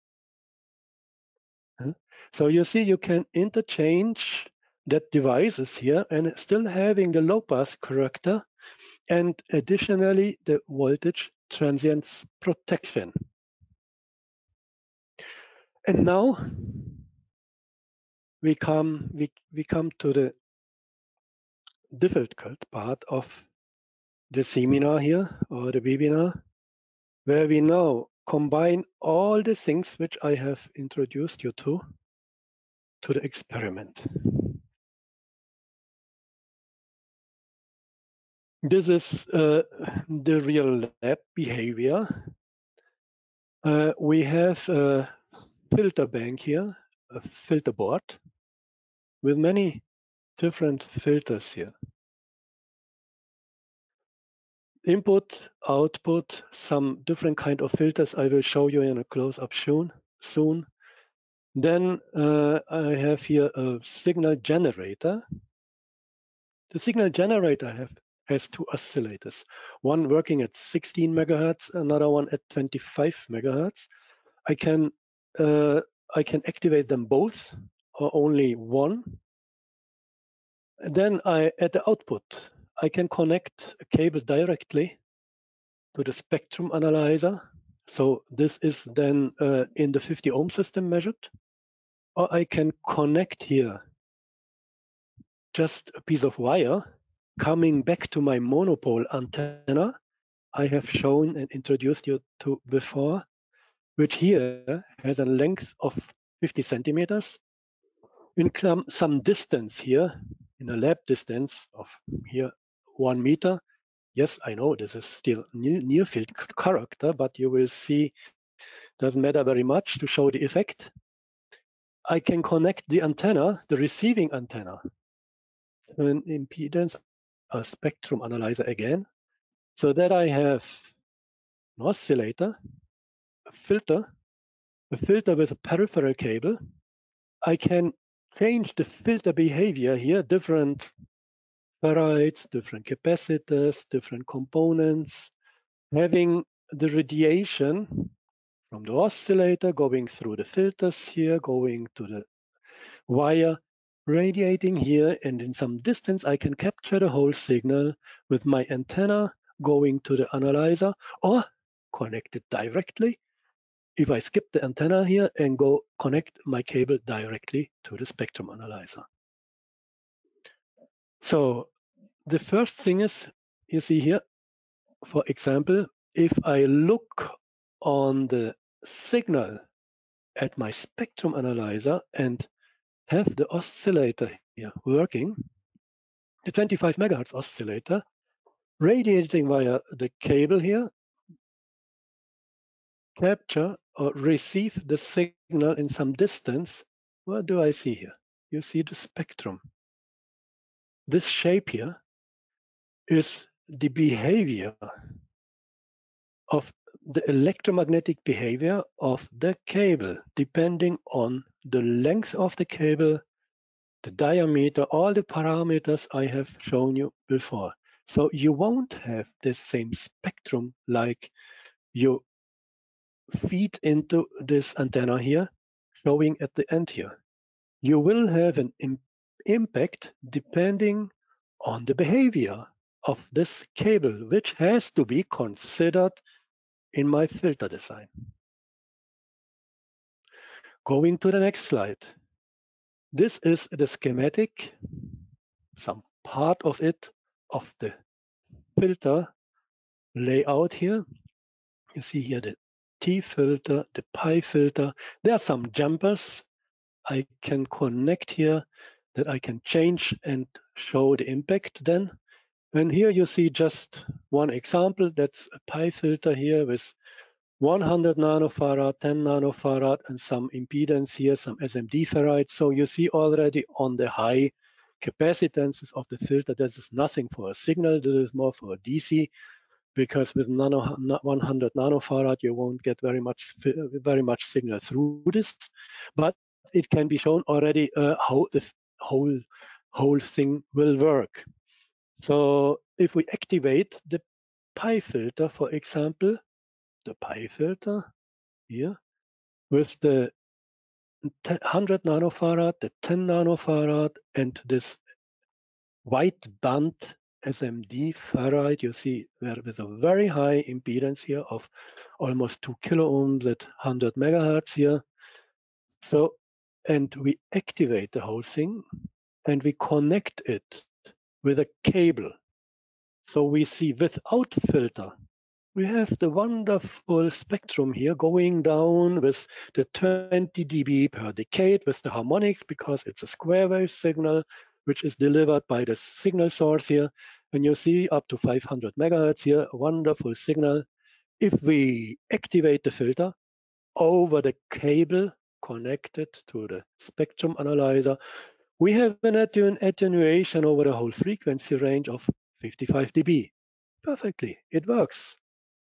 So you see, you can interchange that devices here and still having the low pass character and additionally the voltage transients protection. And now we come to the difficult part of the seminar here or the webinar, where we now combine all the things which I have introduced you to the experiment. This is the real lab behavior. We have a filter bank here, a filter board with many different filters here. Input, output, some different kind of filters I will show you in a close-up soon. Then I have here a signal generator. The signal generator has two oscillators, one working at 16 megahertz, another one at 25 megahertz. I can activate them both or only one. And then at the output, I can connect a cable directly to the spectrum analyzer. So this is then in the 50 ohm system measured. Or I can connect here just a piece of wire coming back to my monopole antenna I have shown and introduced you to before, which here has a length of 50 centimeters. In some distance here, in a lab distance of here 1 meter. Yes, I know this is still near field character, but you will see doesn't matter very much to show the effect. I can connect the antenna, the receiving antenna, to an impedance, a spectrum analyzer again, so that I have an oscillator, a filter with a peripheral cable. I can change the filter behavior here, different ferrites, different capacitors, different components, having the radiation from the oscillator going through the filters here, going to the wire, radiating here, and in some distance I can capture the whole signal with my antenna going to the analyzer or connect it directly. If I skip the antenna here and go connect my cable directly to the spectrum analyzer. So the first thing is, you see here, for example, if I look on the signal at my spectrum analyzer and have the oscillator here working, the 25 megahertz oscillator, radiating via the cable here, capture or receive the signal in some distance. What do I see here? You see the spectrum. This shape here is the behavior of the electromagnetic behavior of the cable, depending on the length of the cable, the diameter, all the parameters I have shown you before. So you won't have the same spectrum like you feed into this antenna here, showing at the end here. You will have an impact depending on the behavior of this cable, which has to be considered in my filter design. Going to the next slide. This is the schematic, some part of it, of the filter layout here. You see here the T filter, the pi filter. There are some jumpers I can connect here that I can change and show the impact then. And here you see just one example. That's a pi filter here with 100 nanofarad, 10 nanofarad, and some impedance here, some SMD farad. So you see already on the high capacitances of the filter, this is nothing for a signal. This is more for a DC, because with 100 nanofarad, you won't get very much signal through this. But it can be shown already how the whole thing will work. So if we activate the pi filter, for example, the pi filter here with the 100 nanofarad, the 10 nanofarad, and this white band SMD farad, you see there with a very high impedance here of almost 2 kilo ohms at 100 megahertz here. So, and we activate the whole thing and we connect it with a cable. So we see without filter, we have the wonderful spectrum here going down with the 20 dB per decade with the harmonics, because it's a square wave signal which is delivered by the signal source here. And you see up to 500 megahertz here, a wonderful signal. If we activate the filter over the cable connected to the spectrum analyzer, we have an attenuation over the whole frequency range of 55 dB. Perfectly, it works.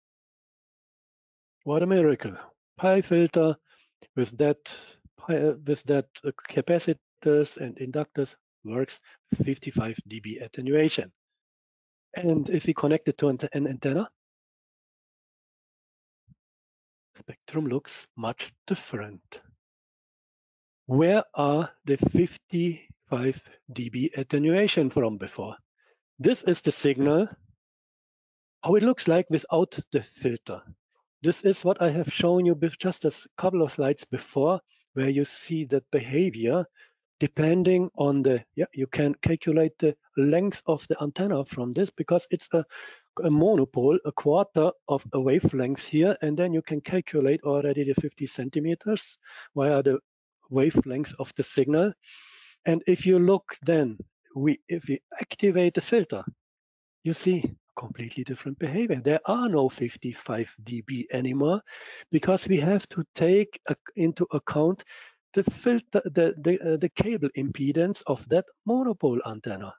What a miracle. Pi filter with that capacitors and inductors works with 55 dB attenuation. And if we connect it to an antenna, spectrum looks much different. Where are the 55 dB attenuation from before? This is the signal, how it looks like without the filter. This is what I have shown you just a couple of slides before, where you see that behavior depending on the, you can calculate the length of the antenna from this, because it's a monopole, a quarter of a wavelength here, and then you can calculate already the 50 centimeters via the wavelength of the signal. And if you look then, if we activate the filter, you see completely different behavior. There are no 55 dB anymore, because we have to take into account the filter, the cable impedance of that monopole antenna.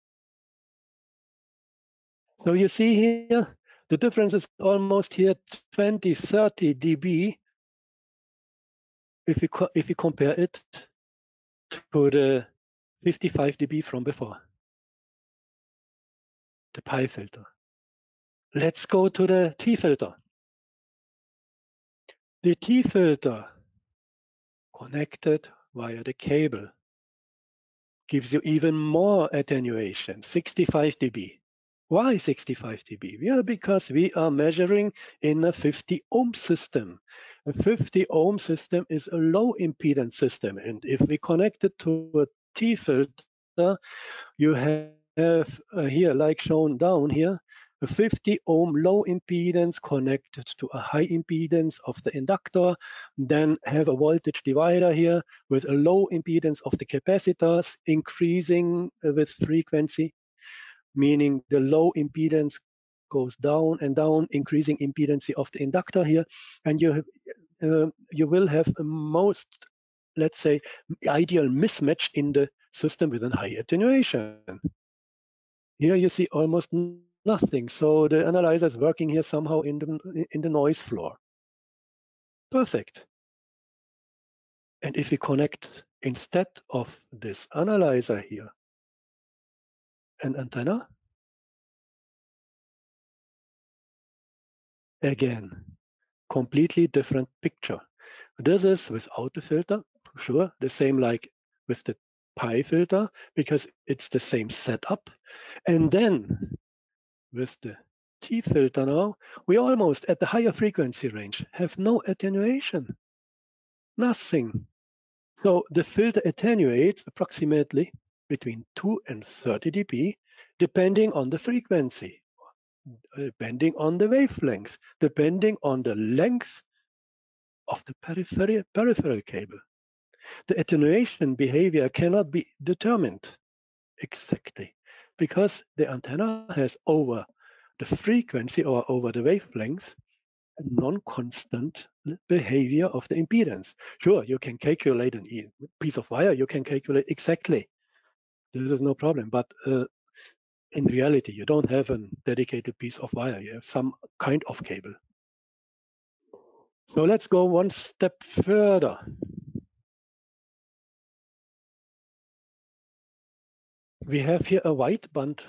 So you see here, the difference is almost here 20, 30 dB if you compare it to the 55 dB from before, the pi filter. Let's go to the T filter. The T filter connected via the cable gives you even more attenuation, 65 dB. Why 65 dB? Yeah, because we are measuring in a 50 ohm system. A 50 ohm system is a low impedance system. And if we connect it to a T filter, you have here, like shown down here, a 50 ohm low impedance connected to a high impedance of the inductor, then have a voltage divider here with a low impedance of the capacitors increasing with frequency, meaning the low impedance goes down and down, increasing impedance of the inductor here, and you will have a most, let's say, ideal mismatch in the system with a high attenuation. Here you see almost nothing, so the analyzer is working here somehow in the noise floor. Perfect. And if we connect instead of this analyzer here an antenna, again, completely different picture. This is without the filter, sure, the same like with the pi filter, because it's the same setup. And then with the T filter now, we almost at the higher frequency range have no attenuation, nothing. So the filter attenuates approximately between 2 and 30 dB, depending on the frequency, depending on the wavelength, depending on the length of the peripheral cable. The attenuation behavior cannot be determined exactly because the antenna has over the frequency or over the wavelength a non-constant behavior of the impedance. Sure, you can calculate a piece of wire, you can calculate exactly. This is no problem, but in reality, you don't have a dedicated piece of wire, you have some kind of cable. So let's go one step further. We have here a wideband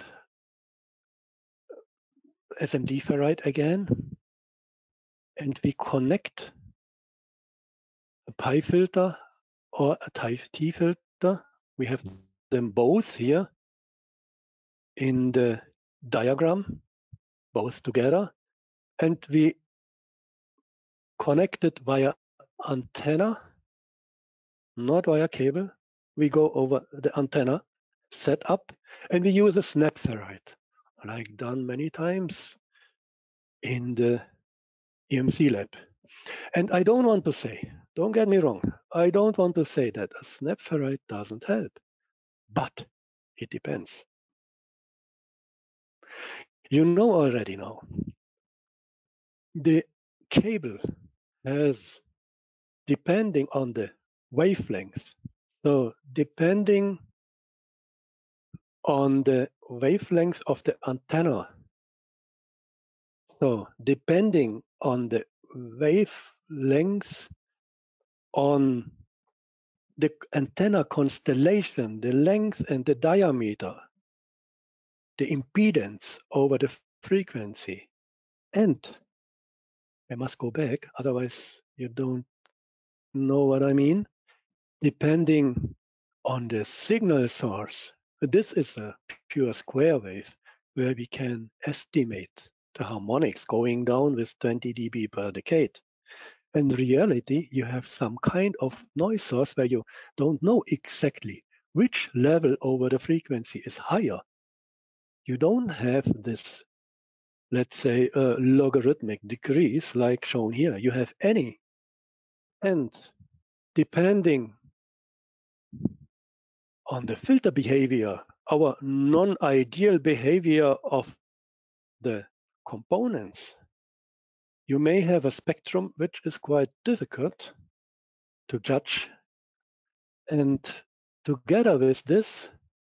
SMD ferrite again, and we connect a pi filter or a type T filter. We have them both here in the diagram, both together, and we connect it via antenna, not via cable. We go over the antenna setup, and we use a snap ferrite, like done many times in the EMC lab. And I don't want to say, don't get me wrong, I don't want to say that a snap ferrite doesn't help, but it depends. You know already now, the cable has, depending on the wavelength, so depending on the wavelength of the antenna, so depending on the wavelength on the antenna constellation, the length and the diameter, the impedance over the frequency, and I must go back, otherwise you don't know what I mean, depending on the signal source. This is a pure square wave where we can estimate the harmonics going down with 20 dB per decade. In reality, you have some kind of noise source where you don't know exactly which level over the frequency is higher. You don't have this, let's say, logarithmic decrease like shown here. You have any. And depending on the filter behavior, our non-ideal behavior of the components, you may have a spectrum which is quite difficult to judge. And together with this,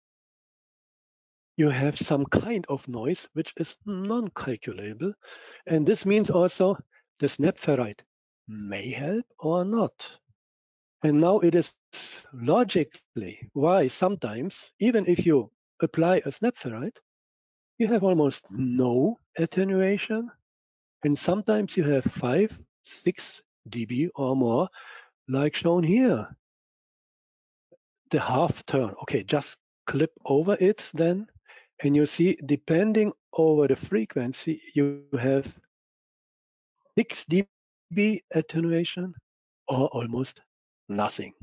you have some kind of noise which is non-calculable. And this means also the snap ferrite may help or not. And now it is logically why sometimes, even if you apply a snap ferrite, you have almost no attenuation. And sometimes you have 5, 6 dB or more, like shown here. The half turn, okay, just clip over it then. And you see, depending over the frequency, you have 6 dB attenuation or almost nothing.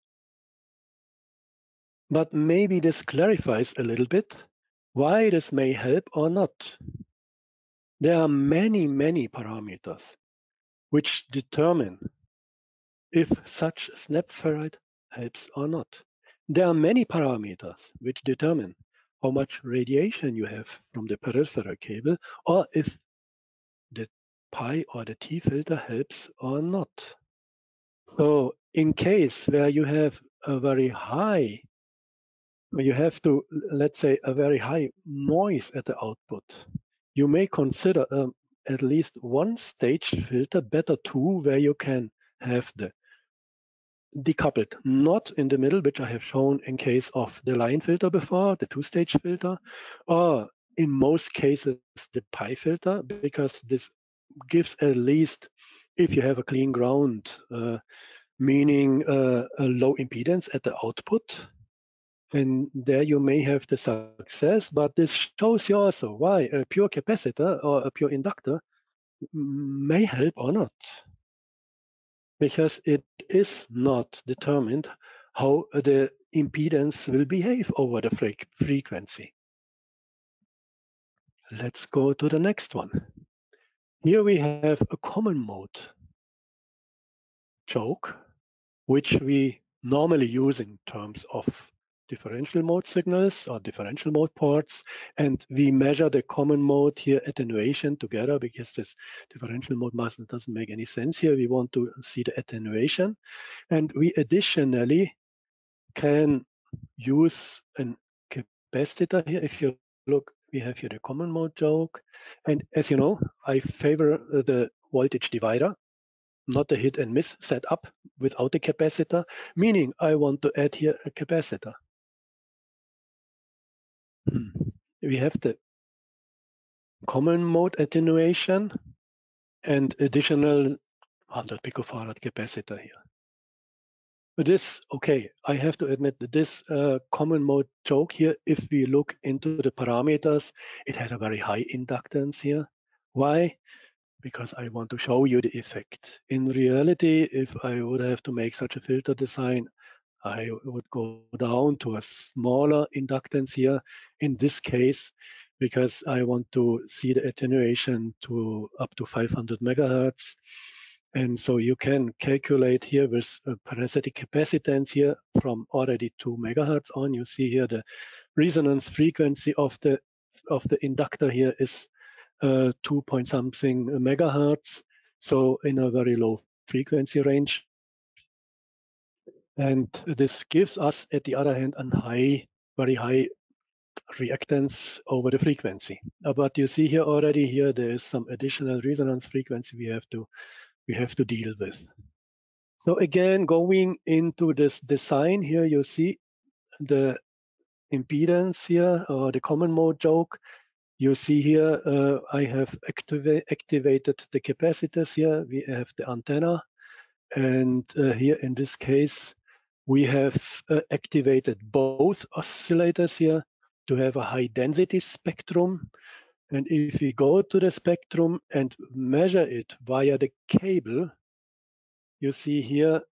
But maybe this clarifies a little bit why this may help or not. There are many, many parameters which determine if such snap ferrite helps or not. There are many parameters which determine how much radiation you have from the peripheral cable, or if the pi or the T filter helps or not. So in case where you have a very high, you have to, let's say, a very high noise at the output, you may consider at least one stage filter, better two, where you can have the decoupled, not in the middle, which I have shown in case of the line filter before, the two-stage filter, or in most cases the pi filter, because this gives at least, if you have a clean ground, meaning a low impedance at the output, and there you may have the success, but this shows you also why a pure capacitor or a pure inductor may help or not, because it is not determined how the impedance will behave over the frequency. Let's go to the next one. Here we have a common mode choke, which we normally use in terms of differential mode signals or differential mode ports. And we measure the common mode here attenuation together, because this differential mode doesn't make any sense here. We want to see the attenuation. And we additionally can use a capacitor here. If you look, we have here the common mode choke. And as you know, I favor the voltage divider, not a hit and miss setup without a capacitor, meaning I want to add here a capacitor. We have the common mode attenuation and additional 100 picofarad capacitor here. But this, okay, I have to admit that this common mode choke here, if we look into the parameters, it has a very high inductance here. Why? Because I want to show you the effect. In reality, if I would have to make such a filter design, I would go down to a smaller inductance here in this case, because I want to see the attenuation to up to 500 megahertz. And so you can calculate here with a parasitic capacitance here from already 2 megahertz on. You see here the resonance frequency of the inductor here is 2 point something megahertz, so in a very low frequency range. And this gives us, at the other hand, a very high reactance over the frequency. But you see here already, here there is some additional resonance frequency we have to deal with. So again, going into this design here, you see the impedance here, or the common mode choke. You see here, I have activated the capacitors here. We have the antenna. And here in this case, we have activated both oscillators here to have a high density spectrum. And if we go to the spectrum and measure it via the cable, you see here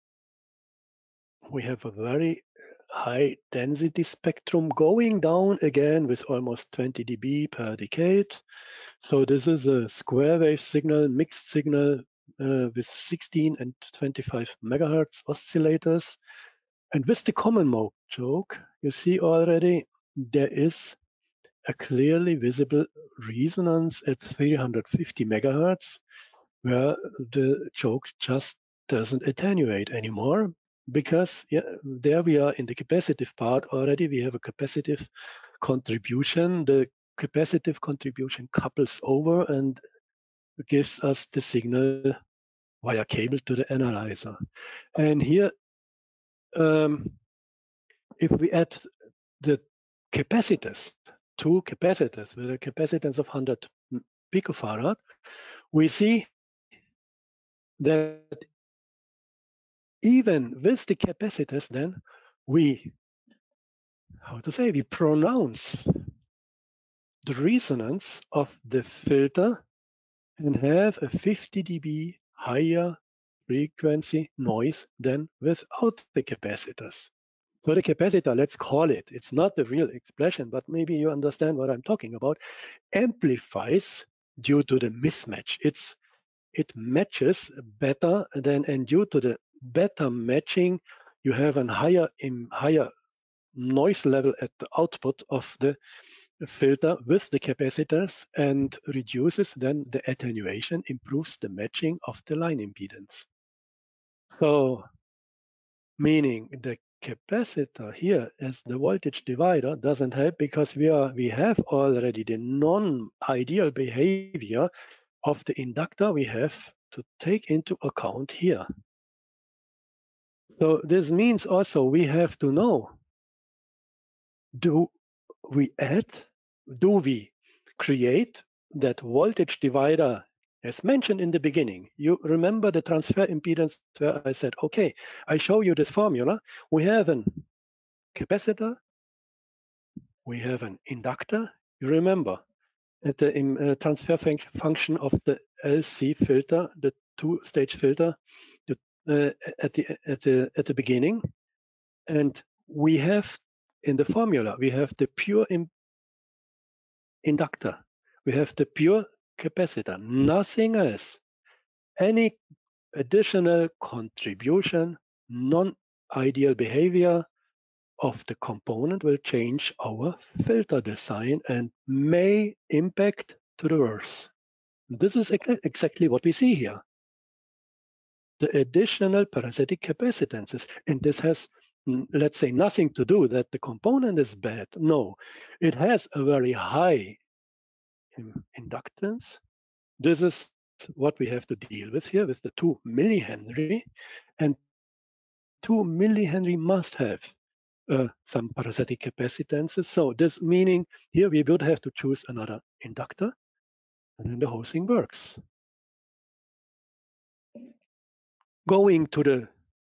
we have a very high density spectrum going down again with almost 20 dB per decade. So this is a square wave signal, mixed signal with 16 and 25 megahertz oscillators. And with the common mode choke, you see already there is a clearly visible resonance at 350 megahertz, where the choke just doesn't attenuate anymore, because there we are in the capacitive part already. We have a capacitive contribution. The capacitive contribution couples over and gives us the signal via cable to the analyzer. And here, if we add the capacitors, two capacitors with a capacitance of 100 picofarad, we see that even with the capacitors, then we pronounce the resonance of the filter and have a 50 dB higher frequency noise than without the capacitors. So the capacitor, let's call it, it's not the real expression, but maybe you understand what I'm talking about, amplifies due to the mismatch. It matches better than, and due to the better matching, you have a higher noise level at the output of the filter with the capacitors and reduces then the attenuation, improves the matching of the line impedance. So meaning the capacitor here as the voltage divider doesn't help because we have already the non-ideal behavior of the inductor we have to take into account here. So this means also we have to know, do we create that voltage divider as mentioned in the beginning? You remember the transfer impedance where I said, okay, I show you this formula. We have a capacitor, we have an inductor. You remember at the transfer function of the LC filter, the two-stage filter, at the beginning, and we have in the formula we have the pure inductor, we have the pure capacitor, nothing else. Any additional contribution, non-ideal behavior of the component will change our filter design and may impact to the worse. This is exactly what we see here. The additional parasitic capacitances, and this has, let's say, nothing to do that the component is bad. No, it has a very high inductance. This is what we have to deal with here with the 2 millihenry, and 2 millihenry must have some parasitic capacitances. So this meaning here we would have to choose another inductor, and then the whole thing works. Going to the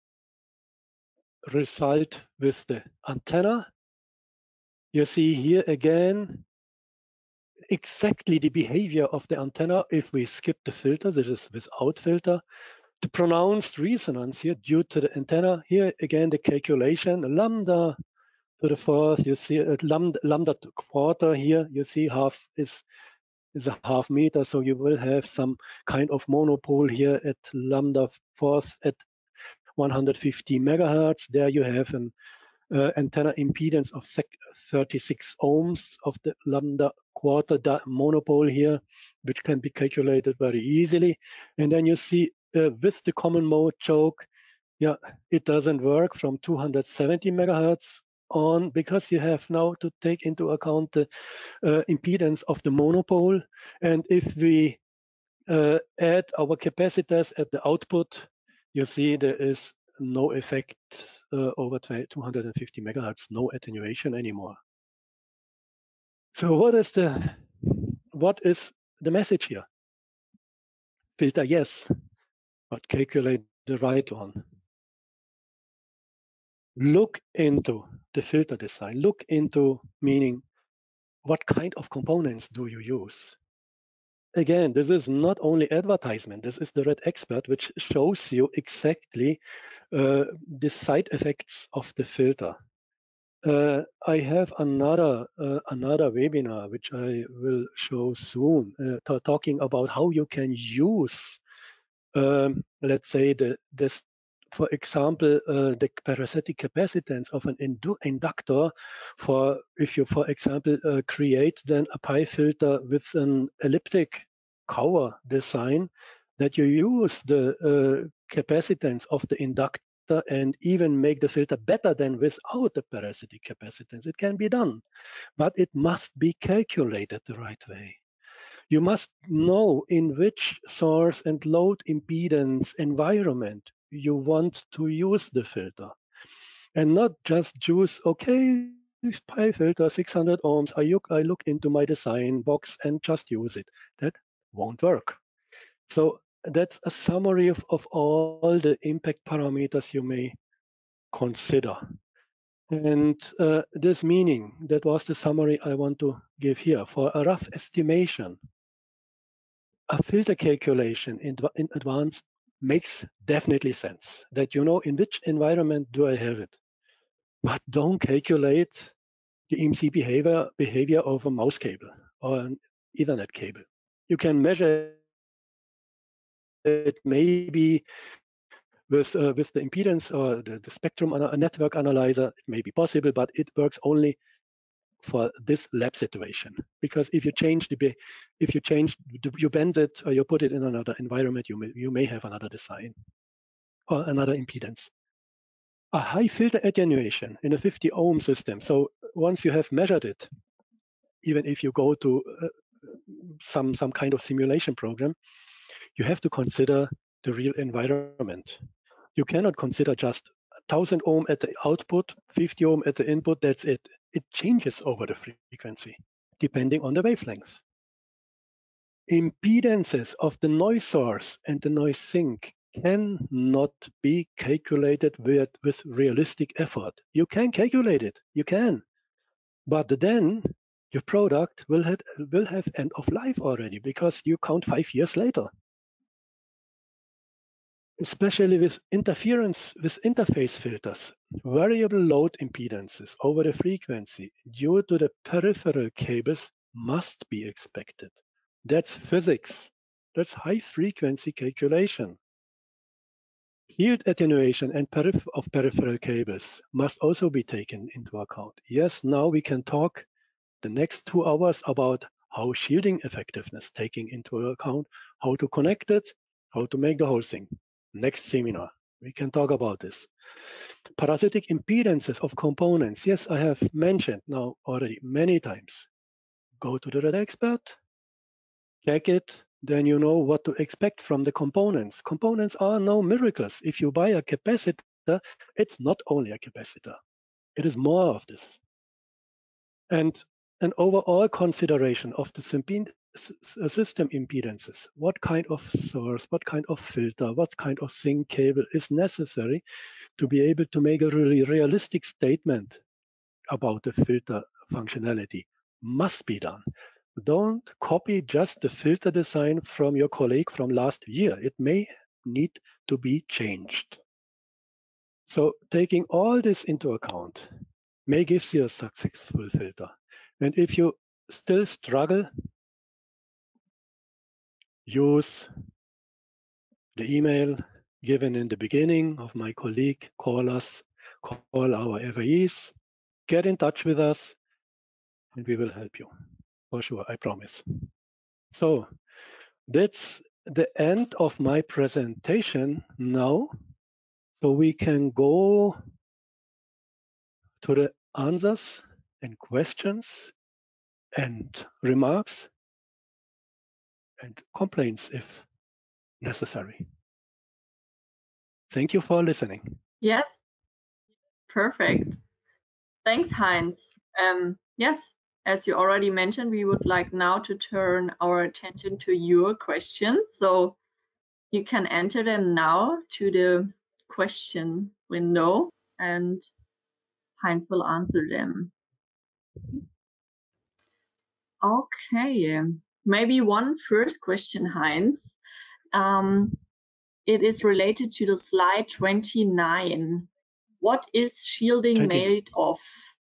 result with the antenna, you see here again exactly the behavior of the antenna if we skip the filter. This is without filter. The pronounced resonance here due to the antenna. Here again the calculation, lambda to the fourth, you see lambda to quarter here, you see half is a half meter, so you will have some kind of monopole here at lambda fourth at 150 megahertz. There you have an antenna impedance of 36 ohms of the lambda quarter monopole here, which can be calculated very easily. And then you see with the common mode choke, yeah, it doesn't work from 270 megahertz on, because you have now to take into account the impedance of the monopole. And if we add our capacitors at the output, you see there is no effect over 250 megahertz, no attenuation anymore. So what is the message here? Filter yes, but calculate the right one. Look into the filter design. Look into meaning what kind of components do you use? Again, this is not only advertisement. This is the Red Expert, which shows you exactly the side effects of the filter. I have another webinar which I will show soon, talking about how you can use, let's say, this, for example, the parasitic capacitance of an inductor for, if you, for example, create then a pi filter with an elliptic cover design, that you use the capacitance of the inductor and even make the filter better than without the parasitic capacitance. It can be done, but it must be calculated the right way. You must know in which source and load impedance environment you want to use the filter, and not just choose, okay, pi filter 600 ohms, I look into my design box and just use it. That won't work. So that's a summary of all the impact parameters you may consider. And this meaning, that was the summary I want to give here. For a rough estimation, a filter calculation in advance makes definitely sense, that you know in which environment do I have it. But don't calculate the EMC behavior of a mouse cable or an Ethernet cable. You can measure it maybe with the impedance or the spectrum network analyzer. It may be possible, but it works only for this lab situation. Because if you you bend it or you put it in another environment, you may have another design or another impedance. A high filter attenuation in a 50 ohm system. So once you have measured it, even if you go to some kind of simulation program, you have to consider the real environment. You cannot consider just 1000 ohm at the output, 50 ohm at the input, that's it. It changes over the frequency, depending on the wavelength. Impedances of the noise source and the noise sink cannot be calculated with realistic effort. You can calculate it, you can, but then your product will have end of life already because you count 5 years later. Especially with interference with interface filters, variable load impedances over the frequency due to the peripheral cables must be expected. That's physics. That's high frequency calculation. Yield attenuation and of peripheral cables must also be taken into account. Yes, now we can talk the next 2 hours about how shielding effectiveness taking into account, how to connect it, how to make the whole thing. Next seminar, we can talk about this. Parasitic impedances of components. Yes, I have mentioned now already many times. Go to the Red Expert, check it, then you know what to expect from the components. Components are no miracles. If you buy a capacitor, it's not only a capacitor. It is more of this. And an overall consideration of the system impedances. What kind of source, what kind of filter, what kind of sink cable is necessary to be able to make a really realistic statement about the filter functionality must be done. Don't copy just the filter design from your colleague from last year. It may need to be changed. So taking all this into account may give you a successful filter. And if you still struggle, use the email given in the beginning of my colleague. Call us, call our FAEs, get in touch with us, and we will help you. For sure, I promise. So that's the end of my presentation now. So we can go to the answers and questions and remarks and complaints if necessary. Thank you for listening. Yes, perfect. Thanks, Heinz. Yes, as you already mentioned, we would like now to turn our attention to your questions. So you can enter them now to the question window and Heinz will answer them. Okay, maybe one first question, Heinz. It is related to the slide 29. What is shielding made of?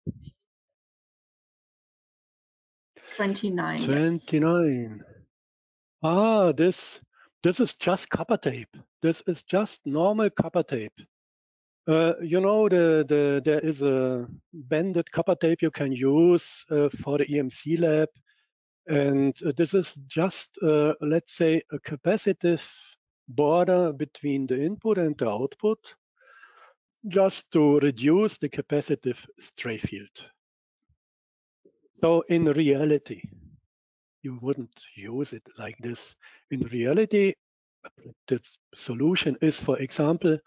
29. 29. Yes. Ah, this is just copper tape. This is just normal copper tape. You know, there is a bended copper tape you can use for the EMC lab. And this is just, let's say, a capacitive border between the input and the output, just to reduce the capacitive stray field. So in reality, you wouldn't use it like this. In reality, the solution is, for example,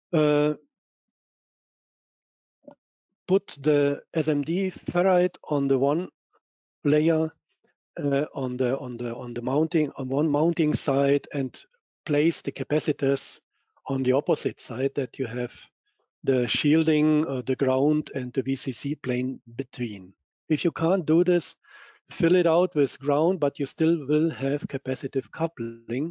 put the SMD ferrite on the one layer on the mounting on one mounting side and place the capacitors on the opposite side, that you have the shielding, the ground and the VCC plane between. If you can't do this, fill it out with ground, but you still will have capacitive coupling.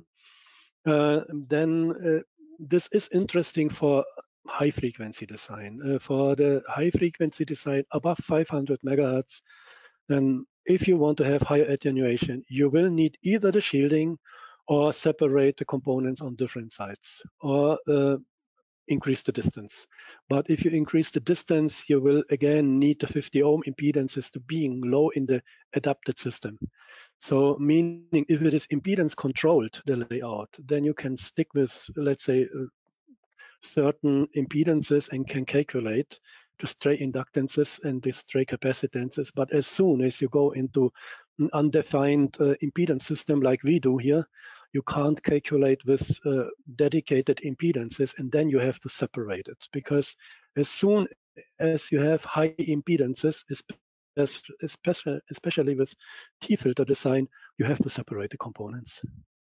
Then this is interesting for high frequency design. For the high frequency design above 500 megahertz, then if you want to have higher attenuation, you will need either the shielding or separate the components on different sides, or increase the distance. But if you increase the distance, you will again need the 50 ohm impedances to being low in the adapted system. So meaning if it is impedance controlled, the layout, then you can stick with, let's say, certain impedances and can calculate the stray inductances and the stray capacitances. But as soon as you go into an undefined impedance system like we do here, you can't calculate with dedicated impedances, and then you have to separate it, because as soon as you have high impedances, especially with T-filter design, you have to separate the components.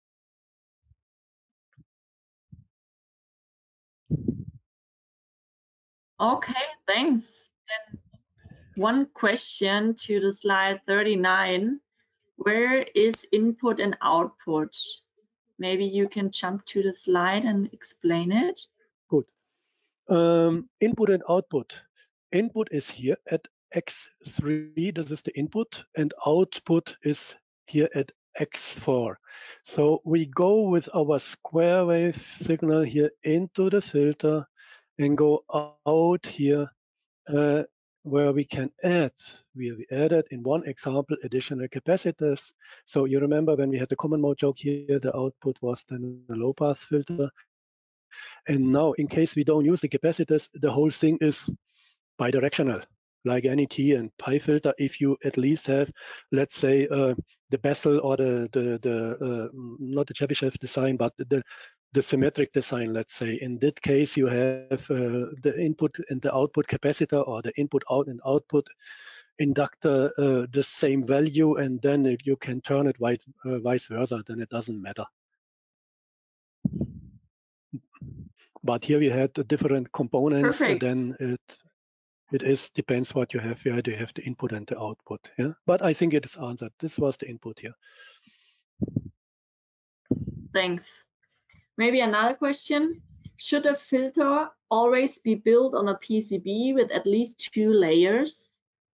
Okay, thanks. And one question to the slide 39. Where is input and output? Maybe you can jump to the slide and explain it. Good. Input and output. Input is here at X3, this is the input, and output is here at X4. So we go with our square wave signal here into the filter and go out here where we can add. We added in one example additional capacitors. So you remember when we had the common mode joke here, the output was then a low pass filter. And now, in case we don't use the capacitors, the whole thing is bidirectional, like any T and pi filter. If you at least have, let's say, the Bessel or the not the Chebyshev design, but the symmetric design, let's say. In that case, you have the input and the output capacitor, or the input out and output inductor, the same value, and then you can turn it vice versa. Then it doesn't matter. But here we had the different components. Perfect. Then it depends what you have. Where do you have the input and the output? Yeah, but I think it is answered. This was the input here. Thanks. Maybe another question. Should a filter always be built on a PCB with at least 2 layers?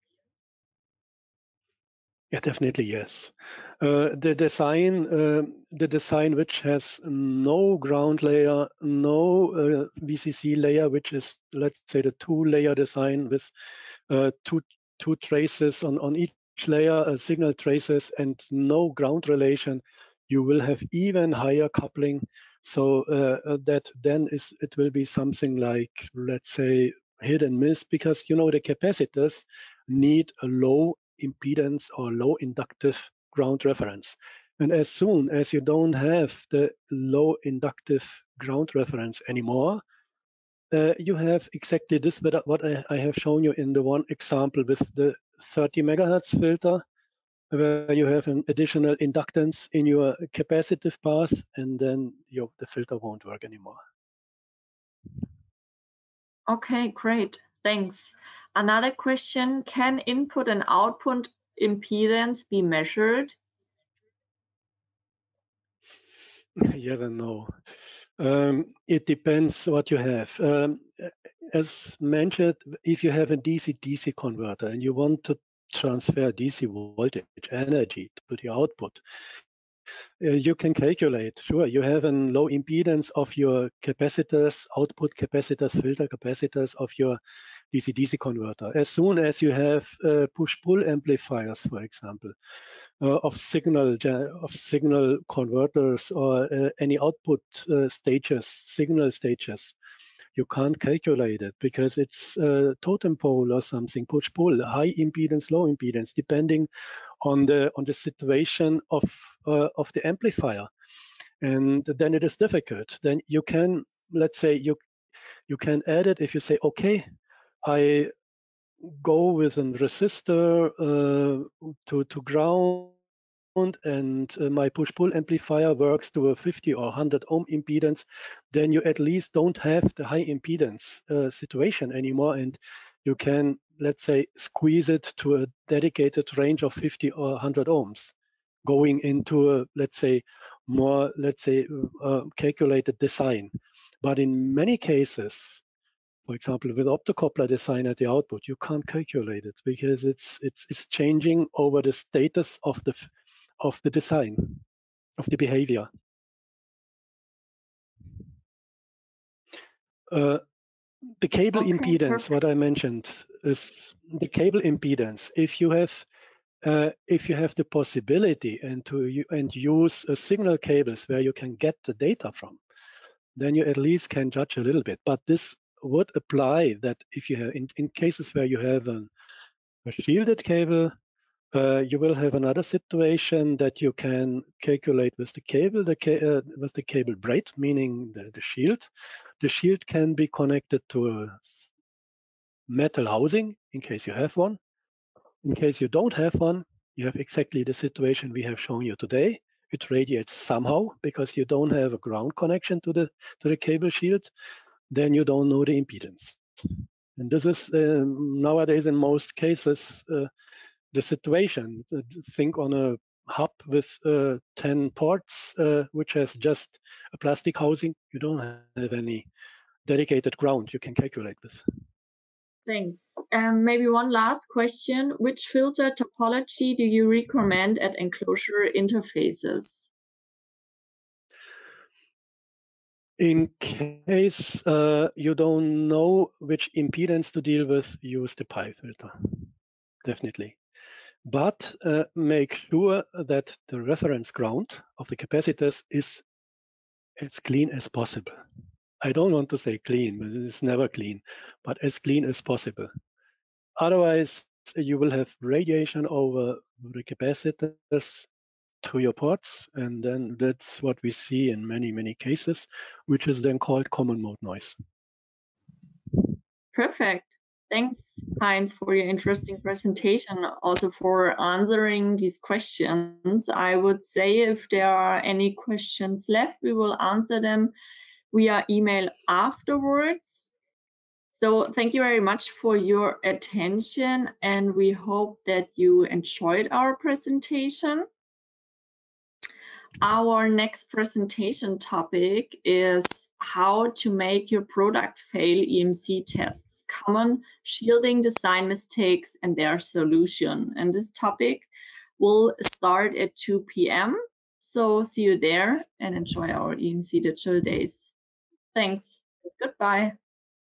Yeah, definitely yes. The design which has no ground layer, no VCC layer, which is, let's say, the 2-layer design with two traces on each layer, signal traces, and no ground relation, you will have even higher coupling. So that then it will be something like, let's say, hit and miss, because the capacitors need a low impedance or low inductive ground reference. And as soon as you don't have the low inductive ground reference anymore, you have exactly this, what I have shown you in the one example with the 30 megahertz filter, where you have an additional inductance in your capacitive path, and then the filter won't work anymore. Okay, great. Thanks. Another question, can input and output impedance be measured? Yes and no. It depends what you have. As mentioned, if you have a DC-DC converter and you want to transfer DC voltage energy to the output, you can calculate. Sure, you have a low impedance of your capacitors, output capacitors, filter capacitors of your DC-DC converter. As soon as you have push-pull amplifiers, for example, of signal converters, or any output signal stages, you can't calculate it because it's totem pole or something, push-pull, high impedance, low impedance, depending on the situation of the amplifier. And then it is difficult. Then you can, let's say, you can add it if you say, okay, I go with a resistor to ground, and my push-pull amplifier works to a 50 or 100 ohm impedance, then you at least don't have the high impedance situation anymore, and you can, let's say, squeeze it to a dedicated range of 50 or 100 ohms, going into a, let's say, more, calculated design. But in many cases, For example, with optocoupler design at the output, you can't calculate it because it's changing over the status of the design, of the behavior. The cable impedance, perfect. What I mentioned is the cable impedance. If you have the possibility and use signal cables where you can get the data from, then you at least can judge a little bit. But this would apply that if you have in cases where you have a shielded cable, you will have another situation that you can calculate with the cable, with the cable braid, meaning the shield. The shield can be connected to a metal housing in case you have one. In case you don't have one, you have exactly the situation we have shown you today. It radiates somehow because you don't have a ground connection to the cable shield. Then you don't know the impedance. And this is nowadays in most cases the situation. Think on a hub with 10 ports, which has just a plastic housing. You don't have any dedicated ground you can calculate with. Thanks. Maybe one last question. Which filter topology do you recommend at enclosure interfaces? In case you don't know which impedance to deal with, use the pi filter, definitely. But make sure that the reference ground of the capacitors is as clean as possible. I don't want to say clean, but it's never clean, but as clean as possible. Otherwise, you will have radiation over the capacitors to your ports, and then that's what we see in many, many cases, which is then called common mode noise. Perfect. Thanks, Heinz, for your interesting presentation, also for answering these questions. I would say if there are any questions left, we will answer them via email afterwards. So thank you very much for your attention, and we hope that you enjoyed our presentation. Our next presentation topic is how to make your product fail EMC tests, common shielding design mistakes and their solution. And this topic will start at 2 p.m. So see you there and enjoy our EMC Digital Days. Thanks. Goodbye.